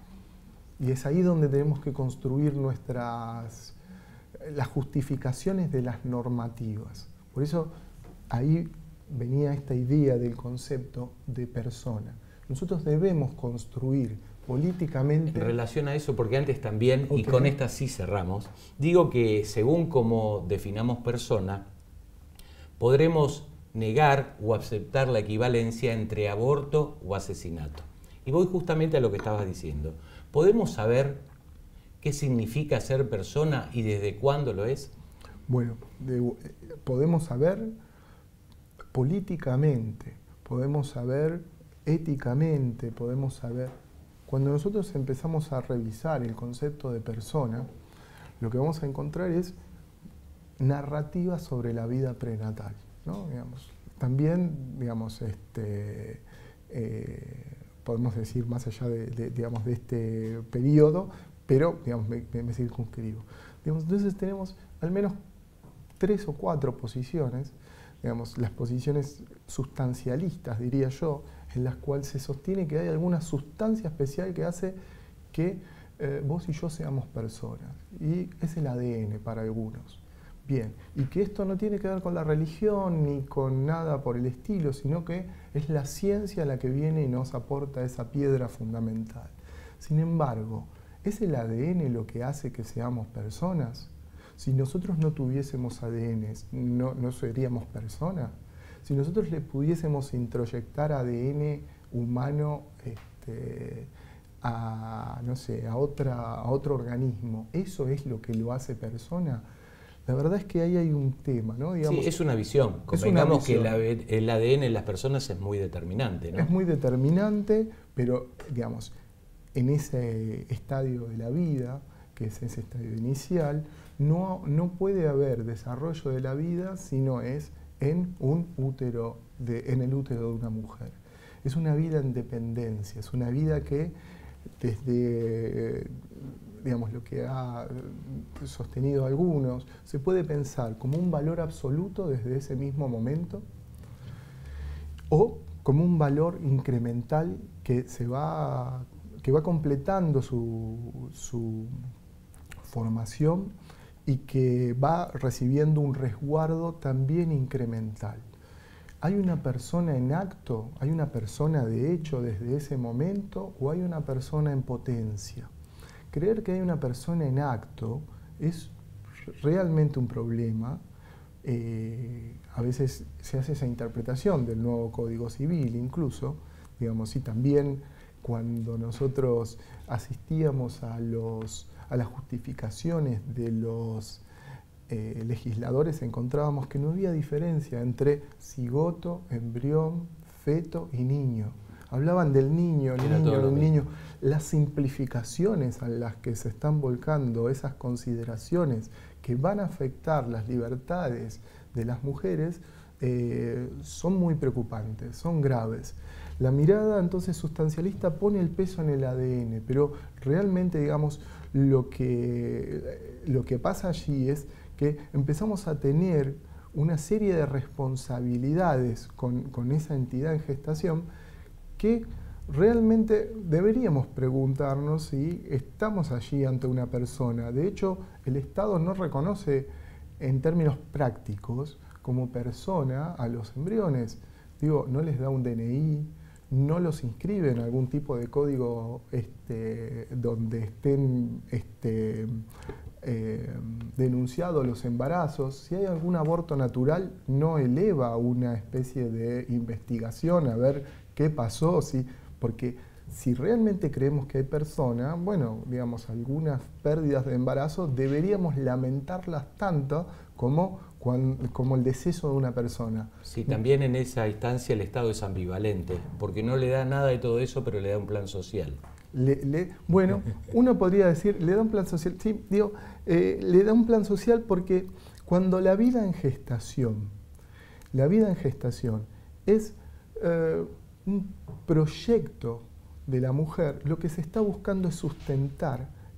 Y es ahí donde tenemos que construir nuestras, las justificaciones de las normativas. Por eso ahí venía esta idea del concepto de persona. Nosotros debemos construir políticamente... En relación a eso, porque antes también, okay, y con esta sí cerramos, digo que según como definamos persona, podremos negar o aceptar la equivalencia entre aborto o asesinato. Y voy justamente a lo que estabas diciendo. ¿Podemos saber qué significa ser persona y desde cuándo lo es? Bueno, de, podemos saber políticamente, podemos saber éticamente, podemos saber... Cuando nosotros empezamos a revisar el concepto de persona, lo que vamos a encontrar es narrativa sobre la vida prenatal, ¿no? Digamos, también, digamos, este, eh, podemos decir más allá de, de, digamos, de este periodo, pero digamos, me, me circunscribo. Digamos, entonces tenemos al menos tres o cuatro posiciones, digamos, las posiciones sustancialistas, diría yo, en las cuales se sostiene que hay alguna sustancia especial que hace que eh, vos y yo seamos personas. Y es el A D N para algunos. Bien, y que esto no tiene que ver con la religión ni con nada por el estilo, sino que es la ciencia la que viene y nos aporta esa piedra fundamental. Sin embargo, ¿es el A D N lo que hace que seamos personas? Si nosotros no tuviésemos A D N, ¿no, no seríamos personas? Si nosotros le pudiésemos introyectar A D N humano este, a, no sé, a, otra, a otro organismo, ¿eso es lo que lo hace persona? La verdad es que ahí hay un tema, ¿no? Digamos, sí, es una visión. Convengamos que el, el A D N en las personas es muy determinante, ¿no? Es muy determinante, pero, digamos, en ese estadio de la vida, que es ese estadio inicial, no, no puede haber desarrollo de la vida si no es en un útero, de, en el útero de una mujer. Es una vida en dependencia, es una vida que desde, digamos, lo que ha sostenido algunos, se puede pensar como un valor absoluto desde ese mismo momento o como un valor incremental que se va, que va completando su, su formación y que va recibiendo un resguardo también incremental. ¿Hay una persona en acto? ¿Hay una persona de hecho desde ese momento? ¿O hay una persona en potencia? Creer que hay una persona en acto es realmente un problema. Eh, a veces se hace esa interpretación del nuevo Código Civil incluso, digamos, y también cuando nosotros asistíamos a los a las justificaciones de los eh, legisladores, encontrábamos que no había diferencia entre cigoto, embrión, feto y niño. Hablaban del niño, el Era niño, el niño. Las simplificaciones a las que se están volcando esas consideraciones que van a afectar las libertades de las mujeres eh, son muy preocupantes, son graves. La mirada entonces sustancialista pone el peso en el A D N, pero realmente, digamos, lo que, lo que pasa allí es que empezamos a tener una serie de responsabilidades con, con esa entidad en gestación que realmente deberíamos preguntarnos si estamos allí ante una persona. De hecho, el Estado no reconoce en términos prácticos como persona a los embriones. Digo, no les da un D N I, no los inscribe en algún tipo de código este, donde estén este, eh, denunciados los embarazos. Si hay algún aborto natural, no eleva una especie de investigación a ver qué pasó, si, porque si realmente creemos que hay persona, bueno, digamos, algunas pérdidas de embarazo deberíamos lamentarlas tanto como, cuando, como el deceso de una persona. Sí, también en esa instancia el Estado es ambivalente, porque no le da nada de todo eso, pero le da un plan social. Le, le, bueno, uno podría decir, le da un plan social, sí, digo, eh, le da un plan social porque cuando la vida en gestación, la vida en gestación es eh, un proyecto de la mujer, lo que se está buscando es sustentar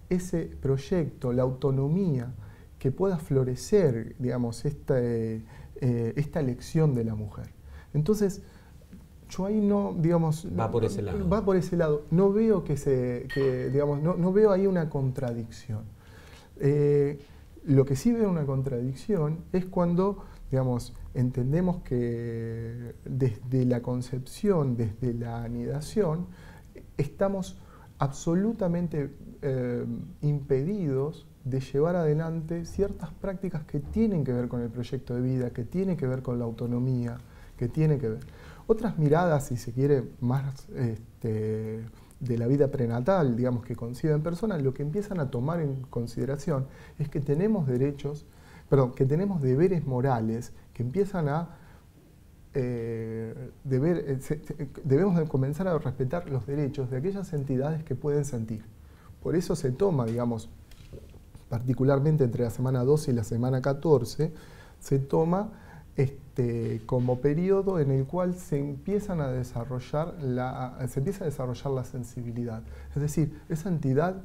ese proyecto, la autonomía, que pueda florecer, digamos, esta, eh, esta elección de la mujer. Entonces, yo ahí no, digamos... Va por ese lado. Va por ese lado. No veo que se, que, digamos, no, no veo ahí una contradicción. Eh, lo que sí veo una contradicción es cuando, digamos, entendemos que desde la concepción, desde la anidación, estamos absolutamente eh, impedidos de llevar adelante ciertas prácticas que tienen que ver con el proyecto de vida, que tienen que ver con la autonomía, que tienen que ver. Otras miradas, si se quiere, más este, de la vida prenatal, digamos, que conciben personas, lo que empiezan a tomar en consideración es que tenemos derechos, perdón, que tenemos deberes morales que empiezan a eh, deber, eh, se, debemos de comenzar a respetar los derechos de aquellas entidades que pueden sentir. Por eso se toma, digamos, particularmente entre la semana doce y la semana catorce, se toma este, como periodo en el cual se empiezan a desarrollar la, se empieza a desarrollar la sensibilidad. Es decir, esa entidad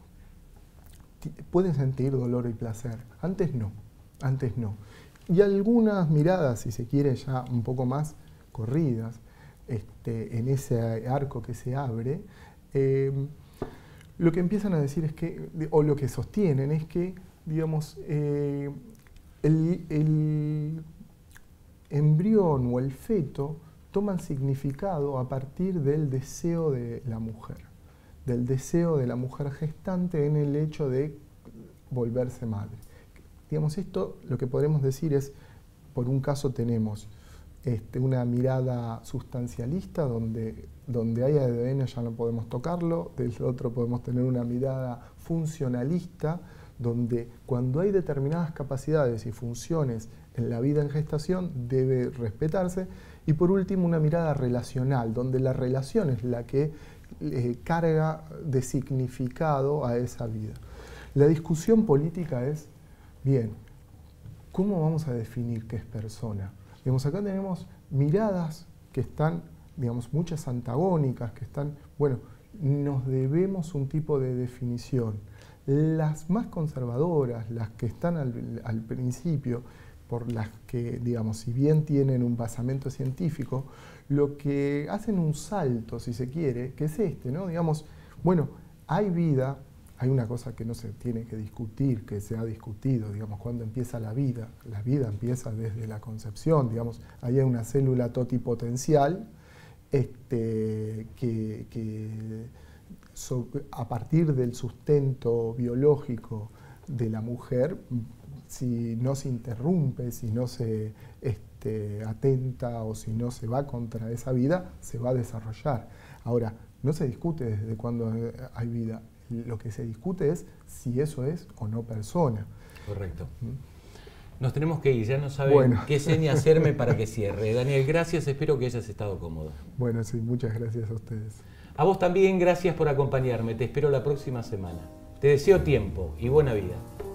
puede sentir dolor y placer. Antes no, antes no. Y algunas miradas, si se quiere, ya un poco más corridas, este, en ese arco que se abre, eh, lo que empiezan a decir es que, o lo que sostienen es que, digamos, eh, el, el embrión o el feto toman significado a partir del deseo de la mujer, del deseo de la mujer gestante en el hecho de volverse madre. Digamos, esto lo que podemos decir es, por un caso tenemos Este, una mirada sustancialista donde, donde hay A D N ya no podemos tocarlo, del otro podemos tener una mirada funcionalista donde cuando hay determinadas capacidades y funciones en la vida en gestación debe respetarse, y por último una mirada relacional donde la relación es la que eh, carga de significado a esa vida. La discusión política es, bien, ¿cómo vamos a definir qué es persona? Digamos, acá tenemos miradas que están, digamos, muchas antagónicas, que están, bueno, nos debemos un tipo de definición. Las más conservadoras, las que están al, al principio, por las que, digamos, si bien tienen un basamento científico, lo que hacen un salto, si se quiere, que es este, ¿no? Digamos, bueno, hay vida. Hay una cosa que no se tiene que discutir, que se ha discutido, digamos, cuando empieza la vida. La vida empieza desde la concepción, digamos, ahí hay una célula totipotencial este, que, que so, a partir del sustento biológico de la mujer, si no se interrumpe, si no se este, atenta o si no se va contra esa vida, se va a desarrollar. Ahora, no se discute desde cuándo hay vida. Lo que se discute es si eso es o no persona. Correcto. Nos tenemos que ir, ya no saben bueno. qué seña hacerme para que cierre. Daniel, gracias, espero que hayas estado cómodo. Bueno, sí, muchas gracias a ustedes. A vos también, gracias por acompañarme, te espero la próxima semana. Te deseo tiempo y buena vida.